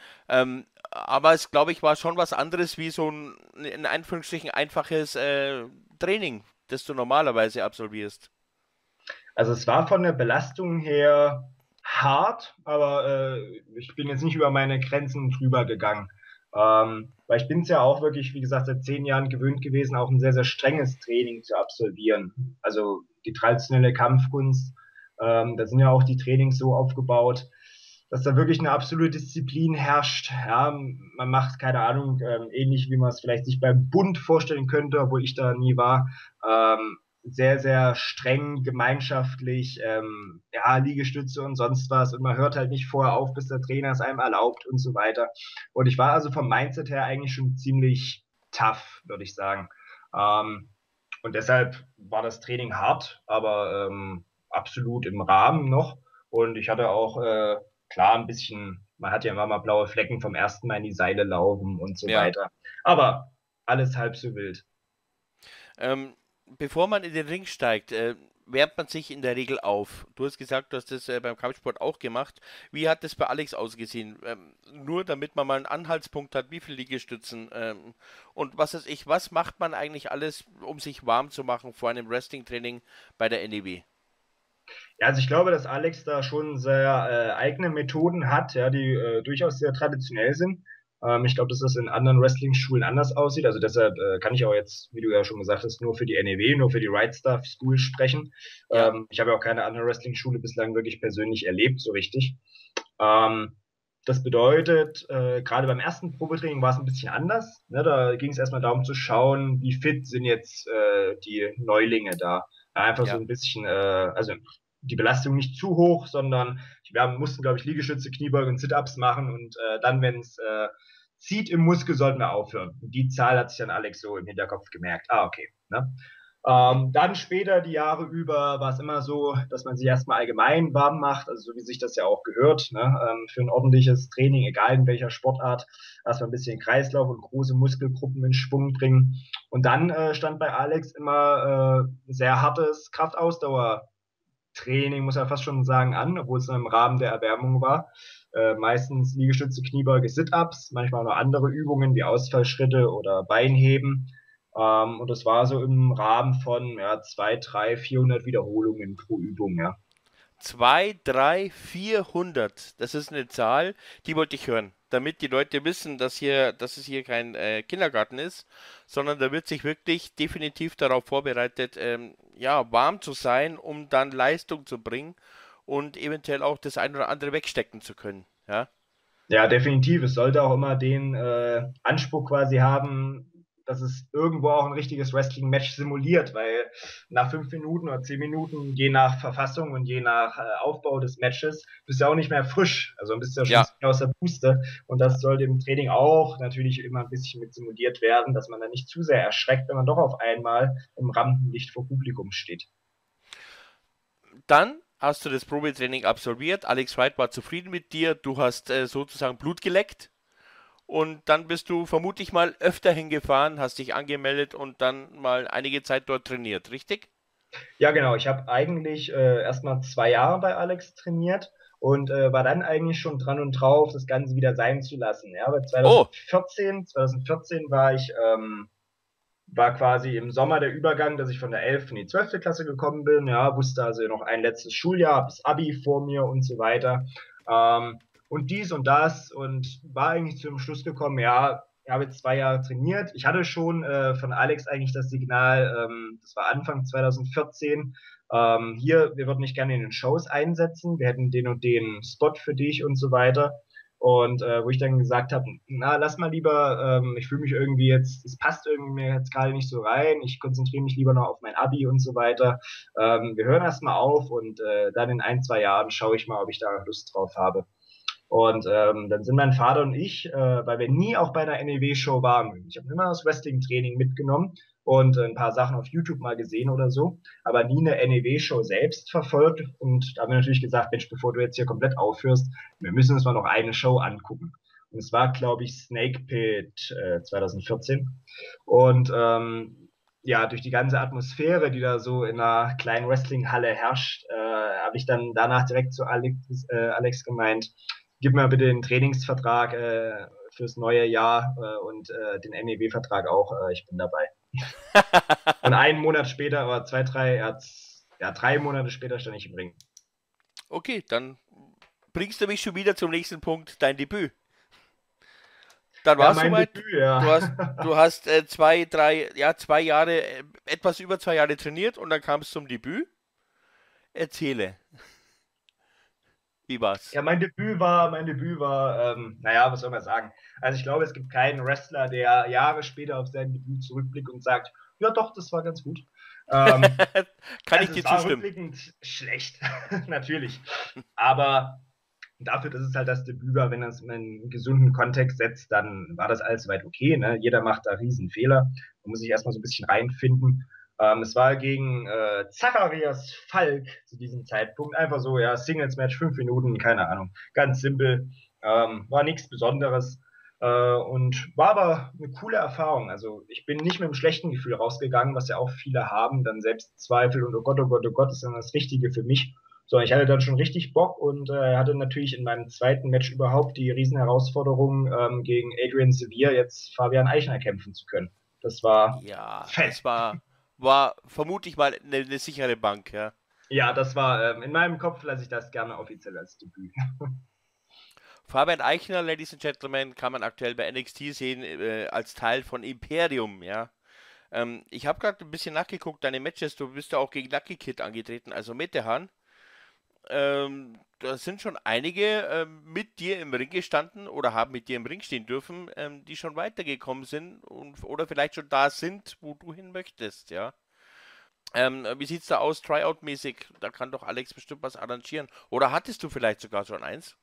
Aber es, glaube ich, war schon was anderes wie so ein, in Anführungsstrichen, einfaches Training, das du normalerweise absolvierst. Also es war von der Belastung her hart, aber ich bin jetzt nicht über meine Grenzen drüber gegangen. Weil ich bin es ja auch wirklich, wie gesagt, seit 10 Jahren gewöhnt gewesen, auch ein sehr, sehr strenges Training zu absolvieren. Also die traditionelle Kampfkunst, da sind ja auch die Trainings so aufgebaut, dass da wirklich eine absolute Disziplin herrscht. Ja, man macht, keine Ahnung, ähnlich wie man es vielleicht sich beim Bund vorstellen könnte, wo ich da nie war. Sehr, sehr streng, gemeinschaftlich, ja, Liegestütze und sonst was. Und man hört halt nicht vorher auf, bis der Trainer es einem erlaubt und so weiter. Und ich war also vom Mindset her eigentlich schon ziemlich tough, würde ich sagen. Ähm, und deshalb war das Training hart, aber absolut im Rahmen noch. Und ich hatte auch, klar, ein bisschen, man hat ja immer mal blaue Flecken vom ersten Mal in die Seile laufen und so Ja. weiter. Aber alles halb so wild. Ähm, Bevor man in den Ring steigt, wärmt man sich in der Regel auf. Du hast gesagt, du hast das beim Kampfsport auch gemacht. Wie hat das bei Alex ausgesehen? Nur damit man mal einen Anhaltspunkt hat, wie viele Liegestützen und was weiß ich, was macht man eigentlich alles, um sich warm zu machen vor einem Wrestling-Training bei der NEW? Ja, also ich glaube, dass Alex da schon sehr eigene Methoden hat, ja, die durchaus sehr traditionell sind. Ich glaube, dass das in anderen Wrestling-Schulen anders aussieht. Also deshalb kann ich auch jetzt, wie du ja schon gesagt hast, nur für die NEW, nur für die Right Stuff School sprechen. Ja, Ich habe ja auch keine andere Wrestling-Schule bislang wirklich persönlich erlebt, so richtig. Ähm, Das bedeutet, gerade beim ersten Probetraining war es ein bisschen anders. Ne? Da ging es erstmal darum zu schauen, wie fit sind jetzt die Neulinge da. Ja, einfach so ja. ein bisschen, also die Belastung nicht zu hoch, sondern wir mussten, glaube ich, Liegestütze, Kniebeuge und Sit-Ups machen und dann, wenn es zieht im Muskel, sollten wir aufhören. Und die Zahl hat sich dann Alex so im Hinterkopf gemerkt. Ah, okay. Ne? Mhm. Dann später, die Jahre über, war es immer so, dass man sich erstmal allgemein warm macht, also so wie sich das ja auch gehört, ne? Für ein ordentliches Training, egal in welcher Sportart, erstmal ein bisschen Kreislauf und große Muskelgruppen in Schwung bringen. Und dann stand bei Alex immer sehr hartes Kraftausdauertraining, muss er fast schon sagen, an, obwohl es im Rahmen der Erwärmung war. Meistens Liegestütze, Kniebeuge, Sit-Ups, manchmal noch andere Übungen wie Ausfallschritte oder Beinheben. Und das war so im Rahmen von 200, 300, 400 Wiederholungen pro Übung, ja. 2, 3, 400. Das ist eine Zahl, die wollte ich hören. Damit die Leute wissen, dass es hier kein Kindergarten ist, sondern da wird sich wirklich definitiv darauf vorbereitet, ja, warm zu sein, um dann Leistung zu bringen und eventuell auch das ein oder andere wegstecken zu können. Ja, Ja, definitiv. Es sollte auch immer den Anspruch quasi haben, dass es irgendwo auch ein richtiges Wrestling-Match simuliert, weil nach 5 Minuten oder 10 Minuten, je nach Verfassung und je nach Aufbau des Matches, bist du auch nicht mehr frisch. Also bist du ja schon ja. ziemlich aus der Puste. Und das sollte im Training auch natürlich immer ein bisschen mit simuliert werden, dass man dann nicht zu sehr erschreckt, wenn man doch auf einmal im Rampenlicht vor Publikum steht. Dann hast du das Probetraining absolviert. Alex Wright war zufrieden mit dir. Du hast sozusagen Blut geleckt. Und dann bist du vermutlich mal öfter hingefahren, hast dich angemeldet und dann mal einige Zeit dort trainiert, richtig? Ja, genau. Ich habe eigentlich erstmal 2 Jahre bei Alex trainiert und war dann eigentlich schon dran und drauf, das Ganze wieder sein zu lassen. Ja, aber Oh, 2014 war quasi im Sommer der Übergang, dass ich von der 11. in die 12. Klasse gekommen bin. Ja, wusste also noch ein letztes Schuljahr, hab das Abi vor mir und so weiter. Und dies und das und war eigentlich zum Schluss gekommen, ja, ich habe jetzt 2 Jahre trainiert. Ich hatte schon von Alex eigentlich das Signal, das war Anfang 2014, hier, wir würden dich gerne in den Shows einsetzen, wir hätten den und den Spot für dich und so weiter. Und wo ich dann gesagt habe, na, lass mal lieber, ich fühle mich irgendwie jetzt, es passt irgendwie mir jetzt gerade nicht so rein, ich konzentriere mich lieber noch auf mein Abi und so weiter. Wir hören erst mal auf und dann in 1, 2 Jahren schaue ich mal, ob ich da Lust drauf habe. Und dann sind mein Vater und ich, weil wir nie auch bei einer NEW-Show waren. Ich habe immer das Wrestling-Training mitgenommen und ein paar Sachen auf YouTube mal gesehen oder so, aber nie eine NEW-Show selbst verfolgt. Und da haben wir natürlich gesagt, Mensch, bevor du jetzt hier komplett aufhörst, wir müssen uns mal noch eine Show angucken. Und es war, glaube ich, Snake Pit 2014. Und ja, durch die ganze Atmosphäre, die da so in einer kleinen Wrestling-Halle herrscht, habe ich dann danach direkt zu Alex gemeint, gib mir bitte den Trainingsvertrag fürs neue Jahr und den NEW-Vertrag auch, ich bin dabei. Und einen Monat später, oder 2, 3, ja, 3 Monate später stand ich im Ring. okay, dann bringst du mich schon wieder zum nächsten Punkt, dein Debüt. Dann war Ja, es mein soweit. Debüt, ja. Du hast 2, 3, ja, 2 Jahre, etwas über 2 Jahre trainiert und dann kam es zum Debüt. Erzähle, wie war's? Ja, mein Debüt war, naja, was soll man sagen? Also ich glaube, es gibt keinen Wrestler, der Jahre später auf sein Debüt zurückblickt und sagt, ja doch, das war ganz gut. Ähm, Kann ich also dir es war zustimmen. rückblickend schlecht, natürlich. Aber dafür, dass es halt das Debüt war, wenn das in einen gesunden Kontext setzt, dann war das alles soweit okay. Ne? Jeder macht da Riesenfehler. Man muss sich erstmal so ein bisschen reinfinden. Es war gegen Zacharias Falk zu diesem Zeitpunkt. Einfach so, ja, Singles-Match, 5 Minuten, keine Ahnung. Ganz simpel. War nichts Besonderes. Und war aber eine coole Erfahrung. Also ich bin nicht mit einem schlechten Gefühl rausgegangen, was ja auch viele haben, dann Selbstzweifel und oh Gott, ist dann das Richtige für mich. So, ich hatte dann schon richtig Bock und hatte natürlich in meinem zweiten Match überhaupt die Riesenherausforderung, gegen Adrian Sevier jetzt Fabian Eichner kämpfen zu können. Das war Ja, fett. das war vermutlich mal eine sichere Bank, ja. Ja, das war in meinem Kopf lasse ich das gerne offiziell als Debüt. Fabian Aichner, Ladies and Gentlemen, kann man aktuell bei NXT sehen, als Teil von Imperium, ja. Ich habe gerade ein bisschen nachgeguckt, deine Matches, du bist ja auch gegen Lucky Kid angetreten, also Metehan. Da sind schon einige mit dir im Ring gestanden oder haben mit dir im Ring stehen dürfen, die schon weitergekommen sind oder vielleicht schon da sind, wo du hin möchtest, ja. Wie sieht's da aus, Tryout-mäßig? Da kann doch Alex bestimmt was arrangieren. Oder hattest du vielleicht sogar schon eins?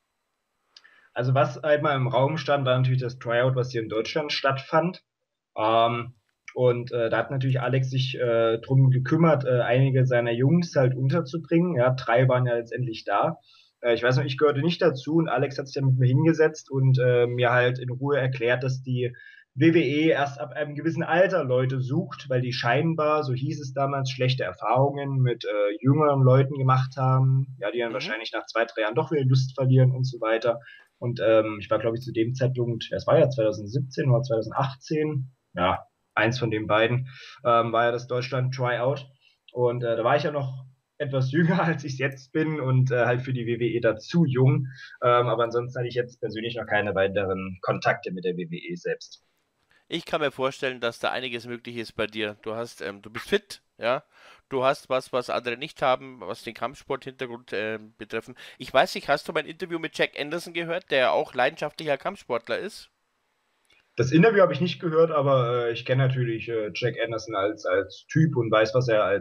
Also was einmal im Raum stand, war natürlich das Tryout, was hier in Deutschland stattfand. Ähm, da hat natürlich Alex sich drum gekümmert, einige seiner Jungs halt unterzubringen. Ja, 3 waren ja letztendlich da. Ich weiß noch, ich gehörte nicht dazu und Alex hat sich dann mit mir hingesetzt und mir halt in Ruhe erklärt, dass die WWE erst ab einem gewissen Alter Leute sucht, weil die scheinbar, so hieß es damals, schlechte Erfahrungen mit jüngeren Leuten gemacht haben, ja, die dann Mhm. wahrscheinlich nach 2, 3 Jahren doch wieder Lust verlieren und so weiter. Und ich war, glaube ich, zu dem Zeitpunkt, es war ja 2017 oder 2018, ja, eins von den beiden, war ja das Deutschland Tryout. Und da war ich ja noch etwas jünger, als ich jetzt bin und halt für die WWE dazu jung. Aber ansonsten hatte ich jetzt persönlich noch keine weiteren Kontakte mit der WWE selbst. Ich kann mir vorstellen, dass da einiges möglich ist bei dir. Du bist fit, ja. Du hast was andere nicht haben, was den Kampfsport-Hintergrund betreffen. Ich weiß nicht, hast du mein Interview mit Jack Anderson gehört, der ja auch leidenschaftlicher Kampfsportler ist? Das Interview habe ich nicht gehört, aber ich kenne natürlich Jack Anderson als Typ und weiß, was er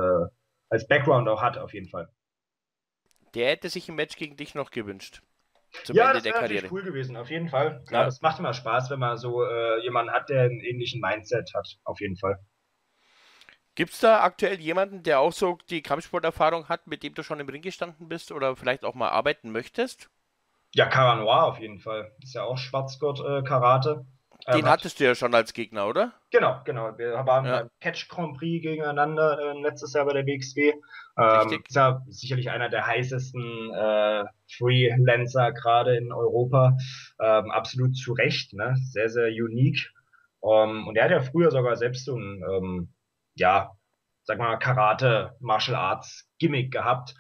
als Background auch hat, auf jeden Fall. Der hätte sich ein Match gegen dich noch gewünscht. Zum Ja, Ende das der wäre natürlich Karriere. cool gewesen, auf jeden Fall. Klar, Ja. das macht immer Spaß, wenn man so jemanden hat, der einen ähnlichen Mindset hat, auf jeden Fall. Gibt es da aktuell jemanden, der auch so die Kampfsporterfahrung hat, mit dem du schon im Ring gestanden bist oder vielleicht auch mal arbeiten möchtest? Ja, Cara Noir auf jeden Fall. Ist ja auch Schwarzgurt Karate. Den Hat hattest du ja schon als Gegner, oder? genau. Wir waren Ja, beim Catch Grand Prix gegeneinander letztes Jahr bei der WXW. richtig. Ist ja sicherlich einer der heißesten Freelancer gerade in Europa. Absolut zu Recht, ne? Sehr, sehr unique. Und er hat ja früher sogar selbst so ein, ja, sag mal, Karate, Martial Arts Gimmick gehabt.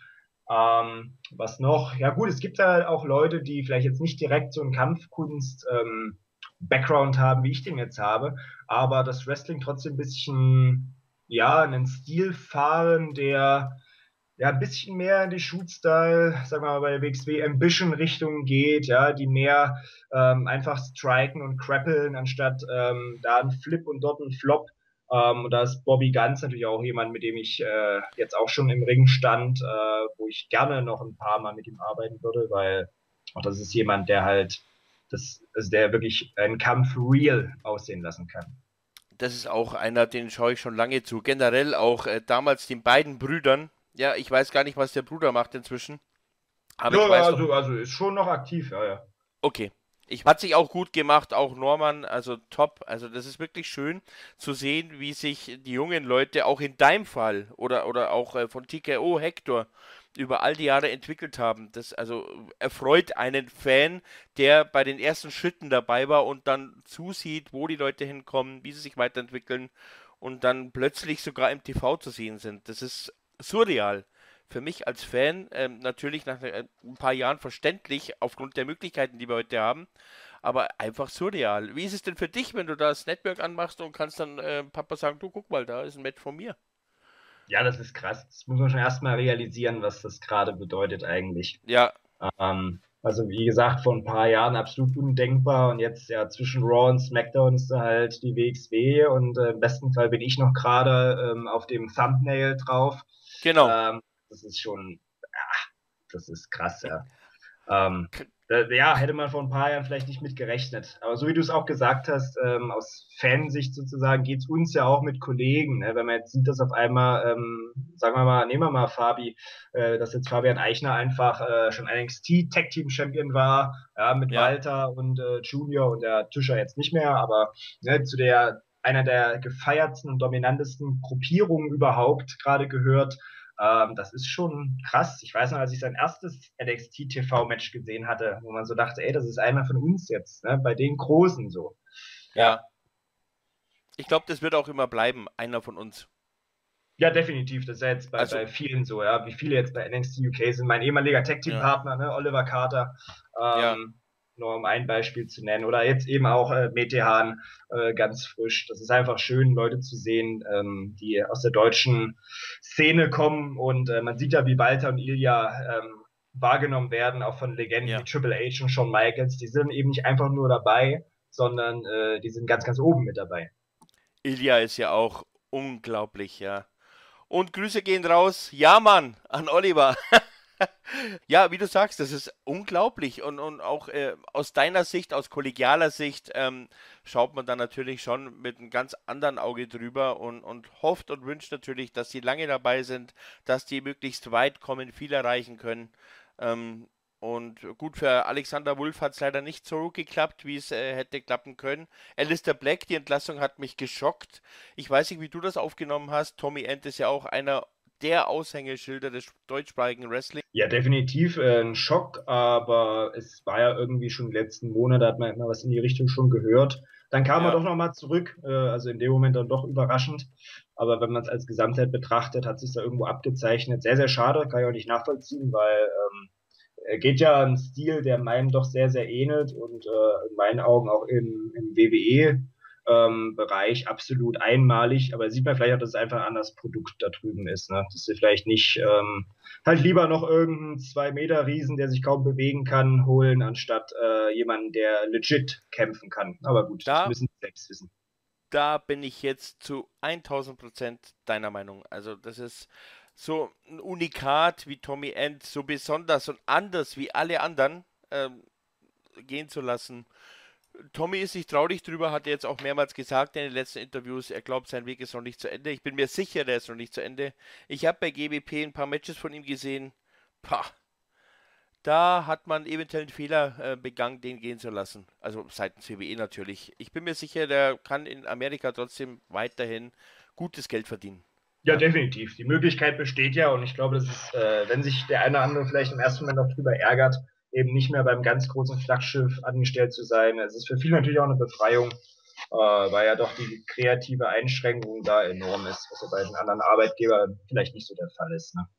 Was noch? Ja gut, es gibt ja auch Leute, die vielleicht jetzt nicht direkt so einen Kampfkunst Background haben, wie ich den jetzt habe, aber das Wrestling trotzdem ein bisschen, ja, einen Stil fahren, der ja ein bisschen mehr in die Shoot-Style, sagen wir mal bei der WXW Ambition Richtung geht, ja, die mehr einfach striken und grappeln, anstatt da ein Flip und dort ein Flop. Und da ist Bobby Guns natürlich auch jemand, mit dem ich jetzt auch schon im Ring stand, wo ich gerne noch ein paar Mal mit ihm arbeiten würde, weil auch das ist jemand, der halt also der wirklich einen Kampf real aussehen lassen kann. Das ist auch einer, den schaue ich schon lange zu. Generell auch damals den beiden Brüdern. Ja, ich weiß gar nicht, was der Bruder macht inzwischen. Aber ich Ja, weiß noch, also ist schon noch aktiv, ja, ja. okay. Hat sich auch gut gemacht, auch Norman, also top. Also das ist wirklich schön zu sehen, wie sich die jungen Leute auch in deinem Fall oder auch von TKO Hector über all die Jahre entwickelt haben. Das also erfreut einen Fan, der bei den ersten Schritten dabei war und dann zusieht, wo die Leute hinkommen, wie sie sich weiterentwickeln und dann plötzlich sogar im TV zu sehen sind. Das ist surreal. Für mich als Fan natürlich nach ein paar Jahren verständlich aufgrund der Möglichkeiten, die wir heute haben, aber einfach surreal. Wie ist es denn für dich, wenn du das Network anmachst und kannst dann Papa sagen, du guck mal, da ist ein Match von mir? Ja, das ist krass. Das muss man schon erstmal realisieren, was das gerade bedeutet eigentlich. Ja, Also wie gesagt, vor ein paar Jahren absolut undenkbar und jetzt ja zwischen Raw und SmackDown ist da halt die WXW und im besten Fall bin ich noch gerade auf dem Thumbnail drauf. genau. Ähm, das ist schon, das ist krass, ja. Ähm, ja, hätte man vor ein paar Jahren vielleicht nicht mit gerechnet. Aber so wie du es auch gesagt hast, aus Fansicht sozusagen geht's uns ja auch mit Kollegen. Ne? Wenn man jetzt sieht, dass auf einmal, sagen wir mal, nehmen wir mal Fabi, dass jetzt Fabian Eichner einfach schon NXT Tag Team Champion war, ja, mit Ja, Walter und Junior und der Tischer jetzt nicht mehr, aber ne, zu der einer der gefeiertsten und dominantesten Gruppierungen überhaupt gerade gehört. Das ist schon krass. Ich weiß noch, als ich sein erstes NXT TV-Match gesehen hatte, wo man so dachte, ey, das ist einer von uns jetzt, ne? Bei den Großen so. Ja, ja. Ich glaube, das wird auch immer bleiben, einer von uns. ja, definitiv. Das ist ja jetzt Also, bei vielen so, ja. Wie viele jetzt bei NXT UK sind. Mein ehemaliger ja, Tag-Team-Partner, ne? Oliver Carter. ja. Ähm, nur um ein Beispiel zu nennen. Oder jetzt eben auch Metehan, ganz frisch. Das ist einfach schön, Leute zu sehen, die aus der deutschen Szene kommen. Und man sieht ja, wie Walter und Ilja wahrgenommen werden, auch von Legenden wie Ja. Triple H und Shawn Michaels. Die sind eben nicht einfach nur dabei, sondern die sind ganz, ganz oben mit dabei. Ilja ist ja auch unglaublich, ja. Und Grüße gehen raus, ja Mann, an Oliver. Ja, wie du sagst, das ist unglaublich und auch aus deiner Sicht, aus kollegialer Sicht, schaut man dann natürlich schon mit einem ganz anderen Auge drüber und hofft und wünscht natürlich, dass die lange dabei sind, dass die möglichst weit kommen, viel erreichen können. Ähm, und gut, für Alexander Wulff hat es leider nicht so geklappt, wie es hätte klappen können. Alistair Black, die Entlassung hat mich geschockt. Ich weiß nicht, wie du das aufgenommen hast. Tommy End ist ja auch einer der Aushängeschilder des deutschsprachigen Wrestling. Ja, definitiv ein Schock, aber es war ja irgendwie schon die letzten Monate, hat man immer was in die Richtung schon gehört. Dann kam er Ja, doch nochmal zurück, also in dem Moment dann doch überraschend. Aber wenn man es als Gesamtheit betrachtet, hat sich da irgendwo abgezeichnet. Sehr, sehr schade, kann ich auch nicht nachvollziehen, weil er geht ja einen Stil, der meinem doch sehr, sehr ähnelt und in meinen Augen auch im WWE Bereich absolut einmalig, aber sieht man vielleicht auch, dass es einfach ein anderes Produkt da drüben ist, ne? Dass sie vielleicht nicht halt lieber noch irgendeinen 2 Meter Riesen, der sich kaum bewegen kann, holen, anstatt jemanden, der legit kämpfen kann. Aber gut, das da, müssen sie selbst wissen. da bin ich jetzt zu 1000% deiner Meinung. Also das ist so ein Unikat wie Tommy End, so besonders und anders wie alle anderen gehen zu lassen. Tommy ist nicht traurig drüber, hat er jetzt auch mehrmals gesagt in den letzten Interviews, er glaubt, sein Weg ist noch nicht zu Ende. Ich bin mir sicher, der ist noch nicht zu Ende. Ich habe bei GBP ein paar Matches von ihm gesehen. Pah, da hat man eventuell einen Fehler begangen, den gehen zu lassen. Also seitens WWE natürlich. Ich bin mir sicher, der kann in Amerika trotzdem weiterhin gutes Geld verdienen. Ja, Ja. definitiv. Die Möglichkeit besteht ja und ich glaube, das ist, wenn sich der eine oder andere vielleicht im ersten Moment noch drüber ärgert, eben nicht mehr beim ganz großen Flaggschiff angestellt zu sein. Es ist für viele natürlich auch eine Befreiung, weil ja doch die kreative Einschränkung da enorm ist, was ja bei den anderen Arbeitgebern vielleicht nicht so der Fall ist. Ne?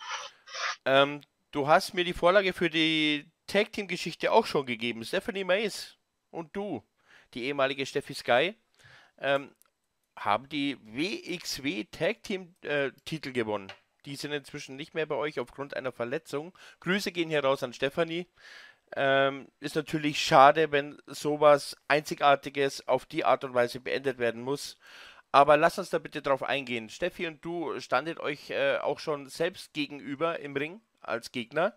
Ähm, Du hast mir die Vorlage für die Tag Team Geschichte auch schon gegeben. Stephanie Mays und du, die ehemalige Steffi Sky, ähm, haben die WXW Tag Team Titel gewonnen. Die sind inzwischen nicht mehr bei euch aufgrund einer Verletzung. Grüße gehen hier raus an Stefanie. Ist natürlich schade, wenn sowas Einzigartiges auf die Art und Weise beendet werden muss. Aber lass uns da bitte drauf eingehen. Steffi und du standet euch auch schon selbst gegenüber im Ring als Gegner.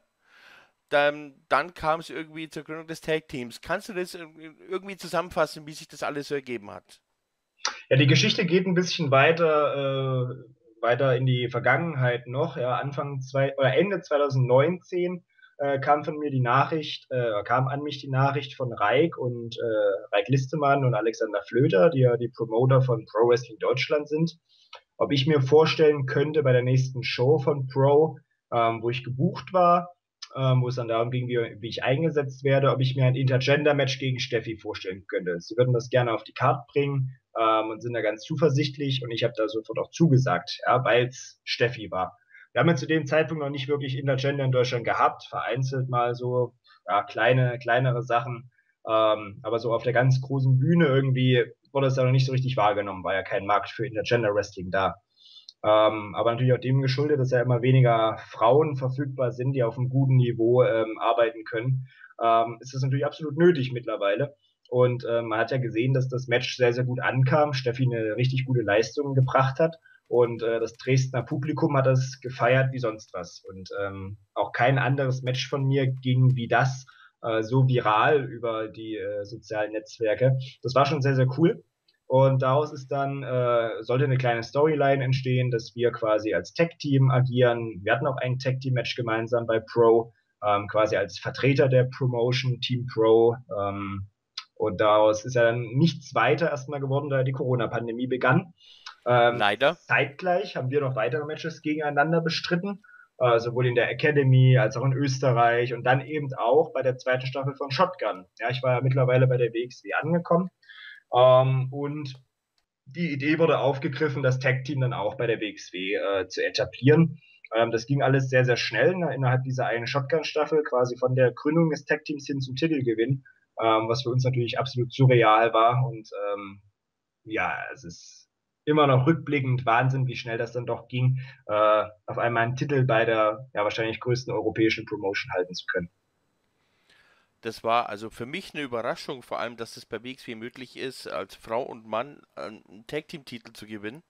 Dann kam es irgendwie zur Gründung des Tag Teams. Kannst du das irgendwie zusammenfassen, wie sich das alles so ergeben hat? Ja, die Geschichte geht ein bisschen weiter in die Vergangenheit noch. Ja, Ende 2019 kam von mir die Nachricht, kam an mich die Nachricht von Reik und Reik Listemann und Alexander Flöter, die ja die Promoter von Pro Wrestling Deutschland sind, ob ich mir vorstellen könnte bei der nächsten Show von Pro, wo ich gebucht war, wo es dann darum ging, wie ich eingesetzt werde, ob ich mir ein Intergender-Match gegen Steffi vorstellen könnte. Sie würden das gerne auf die Karte bringen und sind da ganz zuversichtlich und ich habe da sofort auch zugesagt, ja, weil es Steffi war. Wir haben ja zu dem Zeitpunkt noch nicht wirklich Intergender in Deutschland gehabt, vereinzelt mal so ja, kleinere Sachen, aber so auf der ganz großen Bühne irgendwie wurde es da noch nicht so richtig wahrgenommen, war ja kein Markt für Intergender Wrestling da. Aber natürlich auch dem geschuldet, dass ja immer weniger Frauen verfügbar sind, die auf einem guten Niveau arbeiten können, ist das natürlich absolut nötig mittlerweile. Und man hat ja gesehen, dass das Match sehr, sehr gut ankam, Steffi eine richtig gute Leistung gebracht hat. Und das Dresdner Publikum hat das gefeiert wie sonst was. Und auch kein anderes Match von mir ging wie das so viral über die sozialen Netzwerke. Das war schon sehr, sehr cool. Und daraus ist dann, sollte eine kleine Storyline entstehen, dass wir quasi als Tag-Team agieren. Wir hatten auch ein Tag-Team-Match gemeinsam bei Pro, quasi als Vertreter der Promotion, Team Pro. Und daraus ist ja dann nichts weiter erstmal geworden, da die Corona-Pandemie begann. Leider. Zeitgleich haben wir noch weitere Matches gegeneinander bestritten, sowohl in der Academy als auch in Österreich und dann eben auch bei der zweiten Staffel von Shotgun. Ja, ich war ja mittlerweile bei der WXW angekommen. Und die Idee wurde aufgegriffen, das Tag-Team dann auch bei der WXW zu etablieren. Das ging alles sehr, sehr schnell innerhalb dieser einen Shotgun-Staffel, quasi von der Gründung des Tag-Teams hin zum Titelgewinn, was für uns natürlich absolut surreal war. Und ja, es ist immer noch rückblickend Wahnsinn, wie schnell das dann doch ging, auf einmal einen Titel bei der ja wahrscheinlich größten europäischen Promotion halten zu können. Das war also für mich eine Überraschung, vor allem, dass es bei WXW möglich ist, als Frau und Mann einen Tag-Team-Titel zu gewinnen.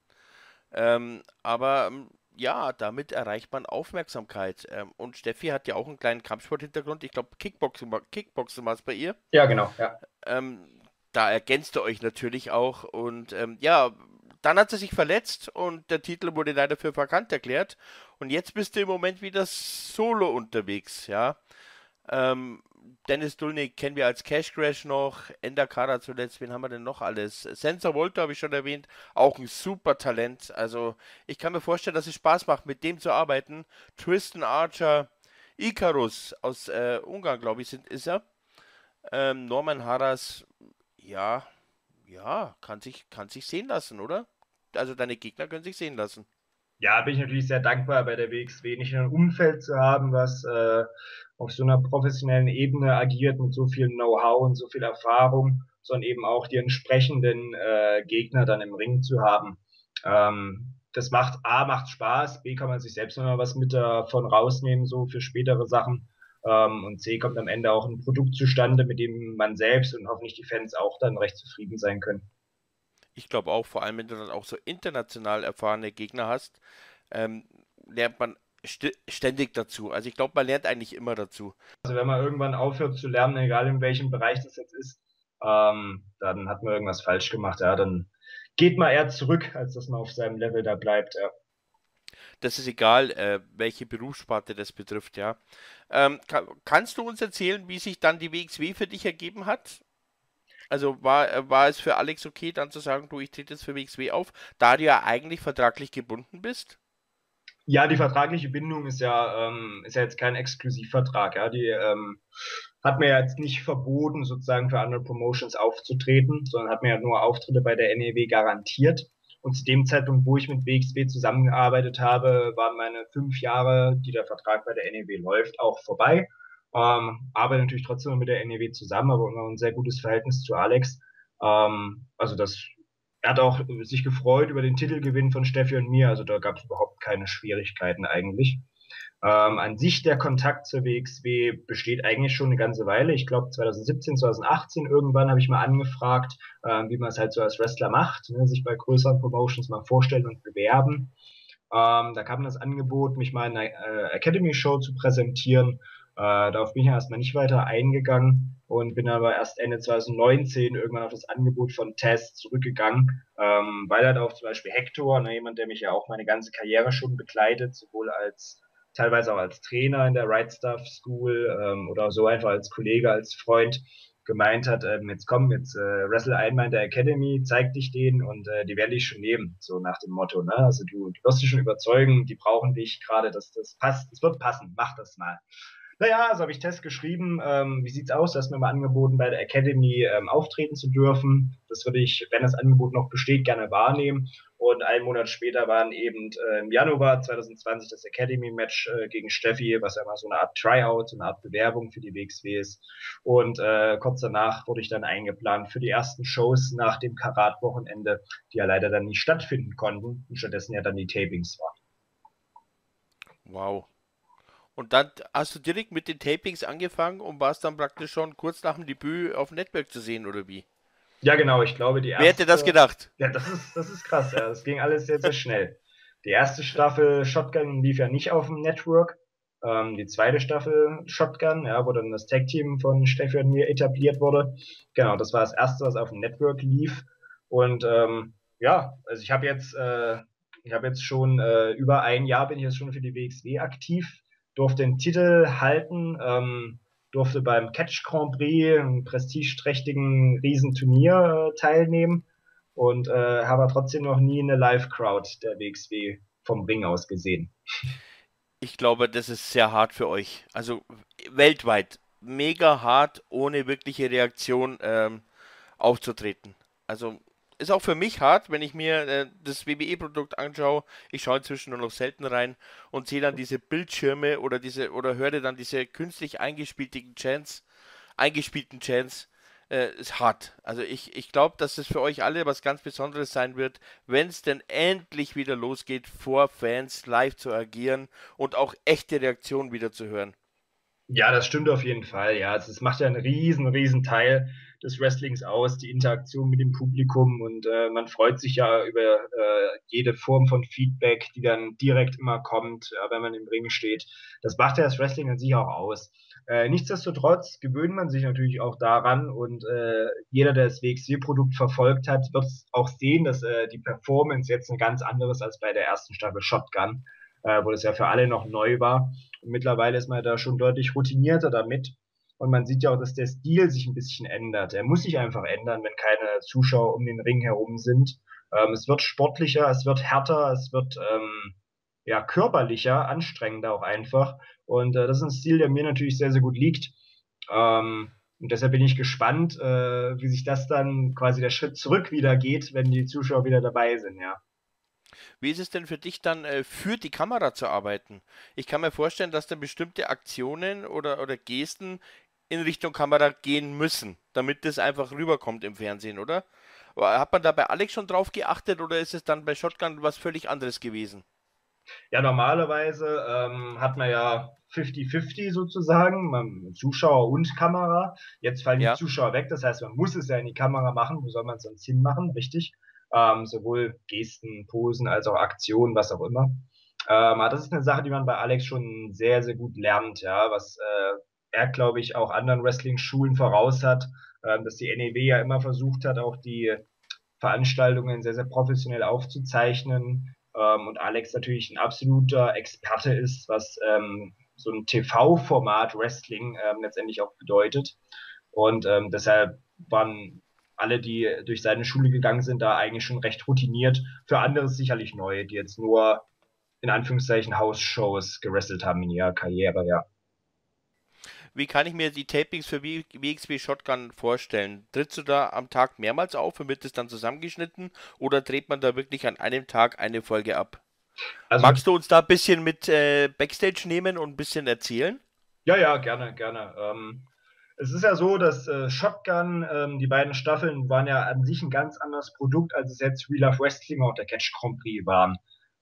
Aber ja, damit erreicht man Aufmerksamkeit. Und Steffi hat ja auch einen kleinen Kampfsport-Hintergrund. Ich glaube, Kickboxen war es bei ihr. Ja, genau, ja. Ähm, Da ergänzt ihr euch natürlich auch. Und ja, dann hat sie sich verletzt und der Titel wurde leider für vakant erklärt. Und jetzt bist du im Moment wieder solo unterwegs, ja. Ähm, Dennis Dulnik kennen wir als Cash Crash noch, Ender Kara zuletzt, wen haben wir denn noch alles? Sensor Volta habe ich schon erwähnt, auch ein super Talent. Also ich kann mir vorstellen, dass es Spaß macht, mit dem zu arbeiten. Tristan Archer, Icarus aus Ungarn, glaube ich, ist er. Norman Harras, ja, ja, kann sich sehen lassen, oder? Also deine Gegner können sich sehen lassen. Ja, bin ich natürlich sehr dankbar, bei der WXW nicht ein Umfeld zu haben, was auf so einer professionellen Ebene agiert mit so viel Know-how und so viel Erfahrung, sondern eben auch die entsprechenden Gegner dann im Ring zu haben. Das macht macht Spaß, B kann man sich selbst noch was mit davon rausnehmen, so für spätere Sachen. Und C kommt am Ende auch ein Produkt zustande, mit dem man selbst und hoffentlich die Fans auch dann recht zufrieden sein können. Ich glaube auch, vor allem wenn du dann auch so international erfahrene Gegner hast, ähm, lernt man ständig dazu. Also ich glaube, man lernt eigentlich immer dazu. Also wenn man irgendwann aufhört zu lernen, egal in welchem Bereich das jetzt ist, dann hat man irgendwas falsch gemacht. Ja, dann geht man eher zurück, als dass man auf seinem Level da bleibt. Ja. Das ist egal, welche Berufssparte das betrifft, ja. Kannst du uns erzählen, wie sich dann die WXW für dich ergeben hat? Also war es für Alex okay, dann zu sagen, du, ich trete jetzt für WXW auf, da du ja eigentlich vertraglich gebunden bist? Ja, die vertragliche Bindung ist ja jetzt kein Exklusivvertrag. Ja, die hat mir ja jetzt nicht verboten, sozusagen für andere Promotions aufzutreten, sondern hat mir ja nur Auftritte bei der NEW garantiert. Und zu dem Zeitpunkt, wo ich mit WXW zusammengearbeitet habe, waren meine 5 Jahre, die der Vertrag bei der NEW läuft, auch vorbei. Arbeite natürlich trotzdem noch mit der NEW zusammen, aber immer ein sehr gutes Verhältnis zu Alex. Also das er hat auch sich gefreut über den Titelgewinn von Steffi und mir, also da gab es überhaupt keine Schwierigkeiten eigentlich. An sich der Kontakt zur WXW besteht eigentlich schon eine ganze Weile. Ich glaube 2017, 2018 irgendwann habe ich mal angefragt, wie man es halt so als Wrestler macht, ne, sich bei größeren Promotions mal vorstellen und bewerben. Da kam das Angebot, mich mal in einer Academy Show zu präsentieren. Darauf bin ich erstmal nicht weiter eingegangen und bin aber erst Ende 2019 irgendwann auf das Angebot von Taz zurückgegangen, weil halt auch zum Beispiel Hector, ne, jemand, der mich ja auch meine ganze Karriere schon begleitet, sowohl als teilweise auch als Trainer in der Right Stuff School oder so einfach als Kollege, als Freund gemeint hat, jetzt komm, jetzt wrestle einmal in der Academy, zeig dich denen und die werde ich schon nehmen, so nach dem Motto, ne? Also du wirst dich schon überzeugen, die brauchen dich gerade, dass das passt, es wird passen, mach das mal. Naja, also habe ich Test geschrieben, wie sieht's aus? Du hast mir mal angeboten, bei der Academy auftreten zu dürfen. Das würde ich, wenn das Angebot noch besteht, gerne wahrnehmen. Und einen Monat später war dann eben im Januar 2020 das Academy-Match gegen Steffi, was ja mal so eine Art Tryout, so eine Art Bewerbung für die WXW ist. Und kurz danach wurde ich dann eingeplant für die ersten Shows nach dem Karat-Wochenende, die ja leider dann nicht stattfinden konnten und stattdessen ja dann die Tapings waren. Wow. Und dann hast du direkt mit den Tapings angefangen und warst dann praktisch schon kurz nach dem Debüt auf dem Network zu sehen, oder wie? Ja, genau, ich glaube, die Wer hätte das erste, gedacht? ja, das ist krass, ja, das ging alles sehr, sehr schnell. Die erste Staffel Shotgun lief ja nicht auf dem Network. Die zweite Staffel Shotgun, ja, wo dann das Tag-Team von Steffi und mir etabliert wurde. Genau, das war das erste, was auf dem Network lief. Und ja, also ich habe jetzt schon über ein Jahr bin ich jetzt schon für die WXW aktiv, durfte den Titel halten, durfte beim Catch Grand Prix, einem prestigeträchtigen Riesenturnier, teilnehmen und habe trotzdem noch nie eine Live-Crowd der WXW vom Ring aus gesehen. Ich glaube, das ist sehr hart für euch. Also weltweit mega hart, ohne wirkliche Reaktion aufzutreten. Also ist auch für mich hart, wenn ich mir das WWE-Produkt anschaue. Ich schaue inzwischen nur noch selten rein und sehe dann diese Bildschirme oder höre dann diese künstlich eingespielten Chants. Ist hart. Also ich glaube, dass es für euch alle was ganz Besonderes sein wird, wenn es denn endlich wieder losgeht, vor Fans live zu agieren und auch echte Reaktionen wieder zu hören. Ja, das stimmt auf jeden Fall. Ja, es macht ja einen riesen Teil des Wrestlings aus, die Interaktion mit dem Publikum und man freut sich ja über jede Form von Feedback, die dann direkt immer kommt, wenn man im Ring steht. Das macht ja das Wrestling an sich auch aus. Nichtsdestotrotz gewöhnt man sich natürlich auch daran und jeder, der das WXW-Produkt verfolgt hat, wird auch sehen, dass die Performance jetzt eine ganz andere ist als bei der ersten Staffel Shotgun, wo das ja für alle noch neu war. Und mittlerweile ist man da schon deutlich routinierter damit. Und man sieht ja auch, dass der Stil sich ein bisschen ändert. Er muss sich einfach ändern, wenn keine Zuschauer um den Ring herum sind. Es wird sportlicher, es wird härter, es wird ja körperlicher, anstrengender auch einfach. Und das ist ein Stil, der mir natürlich sehr gut liegt. Und deshalb bin ich gespannt, wie sich das dann quasi der Schritt zurück wieder geht, wenn die Zuschauer wieder dabei sind, ja. Wie ist es denn für dich dann, für die Kamera zu arbeiten? Ich kann mir vorstellen, dass dann bestimmte Aktionen oder Gesten in Richtung Kamera gehen müssen, damit das einfach rüberkommt im Fernsehen, oder? Aber hat man da bei Alex schon drauf geachtet oder ist es dann bei Shotgun was völlig anderes gewesen? Ja, normalerweise hat man ja 50-50 sozusagen, Zuschauer und Kamera. Jetzt fallen die Ja. Zuschauer weg, das heißt, man muss es ja in die Kamera machen. Wo soll man es sonst hinmachen, richtig? Sowohl Gesten, Posen als auch Aktionen, was auch immer. Aber das ist eine Sache, die man bei Alex schon sehr gut lernt, ja, was er, glaube ich, auch anderen Wrestling-Schulen voraus hat, dass die NEW ja immer versucht hat, auch die Veranstaltungen sehr professionell aufzuzeichnen. Und Alex natürlich ein absoluter Experte ist, was so ein TV-Format Wrestling letztendlich auch bedeutet. Und deshalb waren alle, die durch seine Schule gegangen sind, da eigentlich schon recht routiniert. Für andere sicherlich neu, die jetzt nur in Anführungszeichen House-Shows gewrestelt haben in ihrer Karriere, ja. Wie kann ich mir die Tapings für WXW Shotgun vorstellen? Trittst du da am Tag mehrmals auf und wird es dann zusammengeschnitten oder dreht man da wirklich an einem Tag eine Folge ab? Also Magst du uns da ein bisschen mit Backstage nehmen und ein bisschen erzählen? ja, gerne. Es ist ja so, dass Shotgun, die beiden Staffeln waren ja an sich ein ganz anderes Produkt, als es jetzt Real Life Wrestling oder der Catch Grand Prix waren.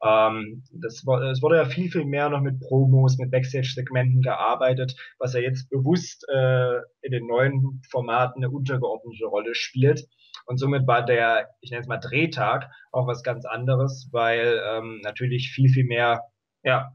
Es wurde ja viel mehr noch mit Promos, mit Backstage-Segmenten gearbeitet, was ja jetzt bewusst in den neuen Formaten eine untergeordnete Rolle spielt. Und somit war der, ich nenne es mal Drehtag, auch was ganz anderes, weil natürlich viel mehr ja,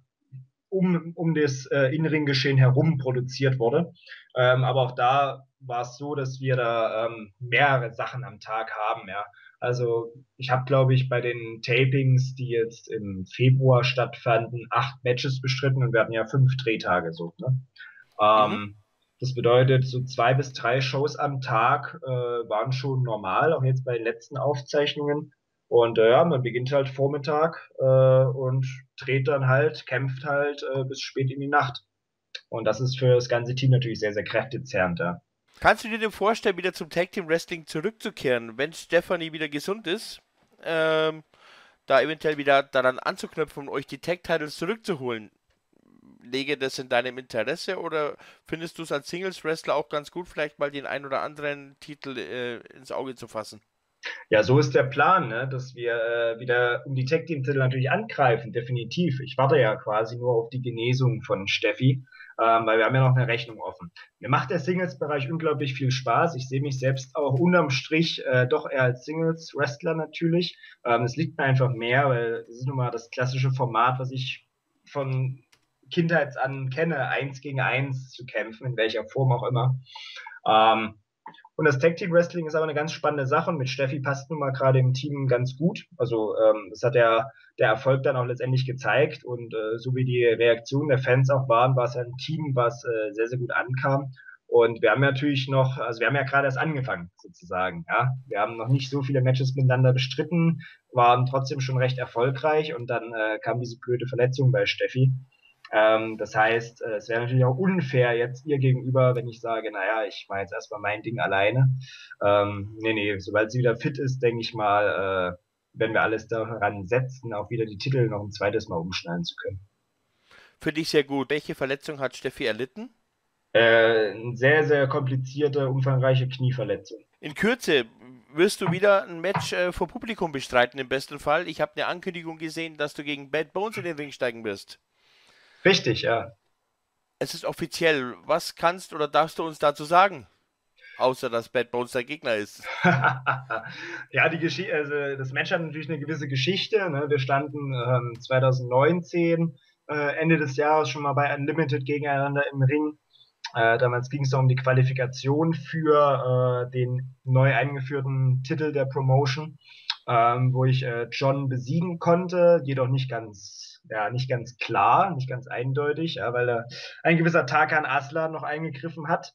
um das In-Ring-Geschehen herum produziert wurde. Aber auch da war es so, dass wir da mehrere Sachen am Tag haben, ja. Also ich habe, glaube ich, bei den Tapings, die jetzt im Februar stattfanden, 8 Matches bestritten und wir hatten ja 5 Drehtage so. Ne? Mhm. Das bedeutet, so 2 bis 3 Shows am Tag waren schon normal, auch jetzt bei den letzten Aufzeichnungen. Und ja, man beginnt halt Vormittag und dreht dann halt, kämpft halt bis spät in die Nacht. Und das ist für das ganze Team natürlich sehr kräftezehrend. Ja. Kannst du dir denn vorstellen, wieder zum Tag Team Wrestling zurückzukehren, wenn Stephanie wieder gesund ist? Ähm, Da eventuell wieder daran anzuknüpfen und euch die Tag Titles zurückzuholen? Lege das in deinem Interesse oder findest du es als Singles Wrestler auch ganz gut, vielleicht mal den ein oder anderen Titel ins Auge zu fassen? Ja, so ist der Plan, ne? Dass wir wieder um die Tag Team Titel natürlich angreifen, definitiv. Ich warte ja quasi nur auf die Genesung von Steffi, weil wir haben ja noch eine Rechnung offen. Mir macht der Singles-Bereich unglaublich viel Spaß. Ich sehe mich selbst auch unterm Strich doch eher als Singles-Wrestler natürlich. Es liegt mir einfach mehr, weil es ist nun mal das klassische Format, was ich von Kindheit an kenne, 1 gegen 1 zu kämpfen, in welcher Form auch immer. Ähm, und das Tag Team Wrestling ist aber eine ganz spannende Sache und mit Steffi passt nun mal gerade im Team ganz gut. Also das hat der Erfolg dann auch letztendlich gezeigt und so wie die Reaktion der Fans auch waren, war es ein Team, was sehr gut ankam. Und wir haben natürlich noch, also wir haben ja gerade erst angefangen sozusagen. Ja, wir haben noch nicht so viele Matches miteinander bestritten, waren trotzdem schon recht erfolgreich und dann kam diese blöde Verletzung bei Steffi. Das heißt, es wäre natürlich auch unfair jetzt ihr gegenüber, wenn ich sage, naja, ich mache jetzt erstmal mein Ding alleine. Nee, sobald sie wieder fit ist, denke ich mal, werden wir alles daran setzen, auch wieder die Titel noch ein zweites Mal umschneiden zu können. Finde ich sehr gut. Welche Verletzung hat Steffi erlitten? Eine sehr, sehr komplizierte, umfangreiche Knieverletzung. In Kürze wirst du wieder ein Match vor Publikum bestreiten, im besten Fall. Ich habe eine Ankündigung gesehen, dass du gegen Bad Bones in den Ring steigen wirst. Richtig, ja. Es ist offiziell. Was kannst oder darfst du uns dazu sagen? Außer, dass Bad Bones der Gegner ist. Ja, also das Match hat natürlich eine gewisse Geschichte. Ne? Wir standen 2019, Ende des Jahres, schon mal bei Unlimited gegeneinander im Ring. Damals ging es um die Qualifikation für den neu eingeführten Titel der Promotion, wo ich John besiegen konnte, jedoch nicht ganz klar, nicht ganz eindeutig, ja, weil ein gewisser Tarkan Aslan noch eingegriffen hat.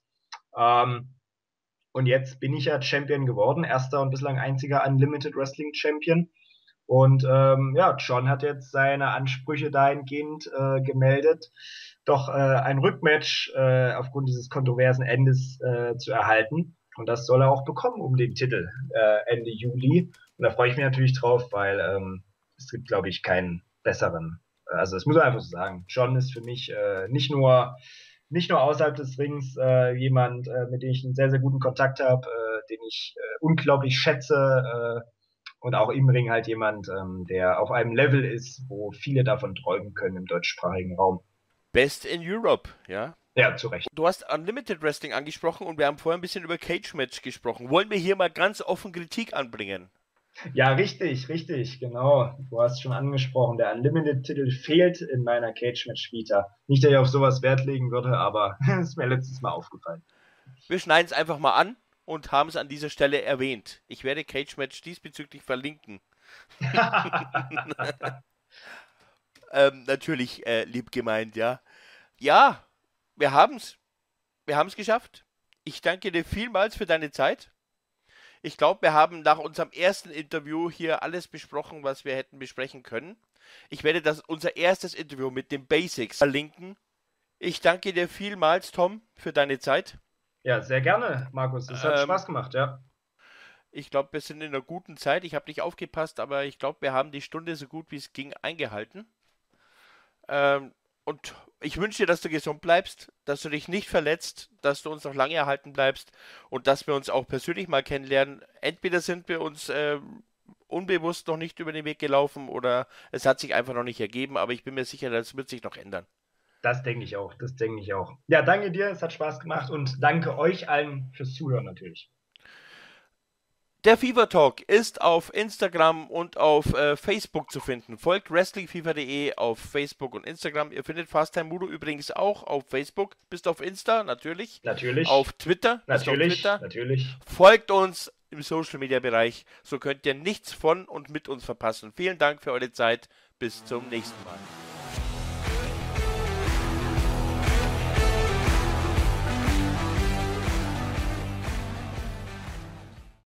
Und jetzt bin ich ja Champion geworden, erster und bislang einziger Unlimited Wrestling Champion. Und ja, John hat jetzt seine Ansprüche dahingehend gemeldet, doch ein Rückmatch aufgrund dieses kontroversen Endes zu erhalten. Und das soll er auch bekommen um den Titel Ende Juli. Und da freue ich mich natürlich drauf, weil es gibt, glaube ich, keinen besseren. Also das muss man einfach so sagen. John ist für mich nicht nur außerhalb des Rings jemand, mit dem ich einen sehr, sehr guten Kontakt habe, den ich unglaublich schätze, und auch im Ring halt jemand, der auf einem Level ist, wo viele davon träumen können im deutschsprachigen Raum. Best in Europe, ja? Ja, zu Recht. Du hast Unlimited Wrestling angesprochen und wir haben vorher ein bisschen über Cage Match gesprochen. Wollen wir hier mal ganz offen Kritik anbringen? Ja, richtig, genau. Du hast schon angesprochen, der Unlimited-Titel fehlt in meiner Cage-Match-Vita. Nicht, dass ich auf sowas Wert legen würde, aber es ist mir letztes Mal aufgefallen. Wir schneiden es einfach mal an und haben es an dieser Stelle erwähnt. Ich werde Cage Match diesbezüglich verlinken. Natürlich lieb gemeint, ja. Ja, wir haben's. Wir haben es geschafft. Ich danke dir vielmals für deine Zeit. Ich glaube, wir haben nach unserem ersten Interview hier alles besprochen, was wir hätten besprechen können. Ich werde unser erstes Interview mit den Basics verlinken. Ich danke dir vielmals, Tom, für deine Zeit. Ja, sehr gerne, Markus. Es hat Spaß gemacht, ja. Ich glaube, wir sind in einer guten Zeit. Ich habe nicht aufgepasst, aber ich glaube, wir haben die Stunde so gut wie es ging eingehalten. Und ich wünsche dir, dass du gesund bleibst, dass du dich nicht verletzt, dass du uns noch lange erhalten bleibst und dass wir uns auch persönlich mal kennenlernen. Entweder sind wir uns unbewusst noch nicht über den Weg gelaufen oder es hat sich einfach noch nicht ergeben, aber ich bin mir sicher, das wird sich noch ändern. Das denke ich auch, das denke ich auch. Ja, danke dir, es hat Spaß gemacht und danke euch allen fürs Zuhören natürlich. Der FIFA Talk ist auf Instagram und auf Facebook zu finden. Folgt wrestlingfifa.de auf Facebook und Instagram. Ihr findet Fast Time Mudo übrigens auch auf Facebook. Bist auf Insta, natürlich. Natürlich. Auf Twitter. Natürlich. Folgt uns im Social Media Bereich. So könnt ihr nichts von und mit uns verpassen. Vielen Dank für eure Zeit. Bis zum nächsten Mal.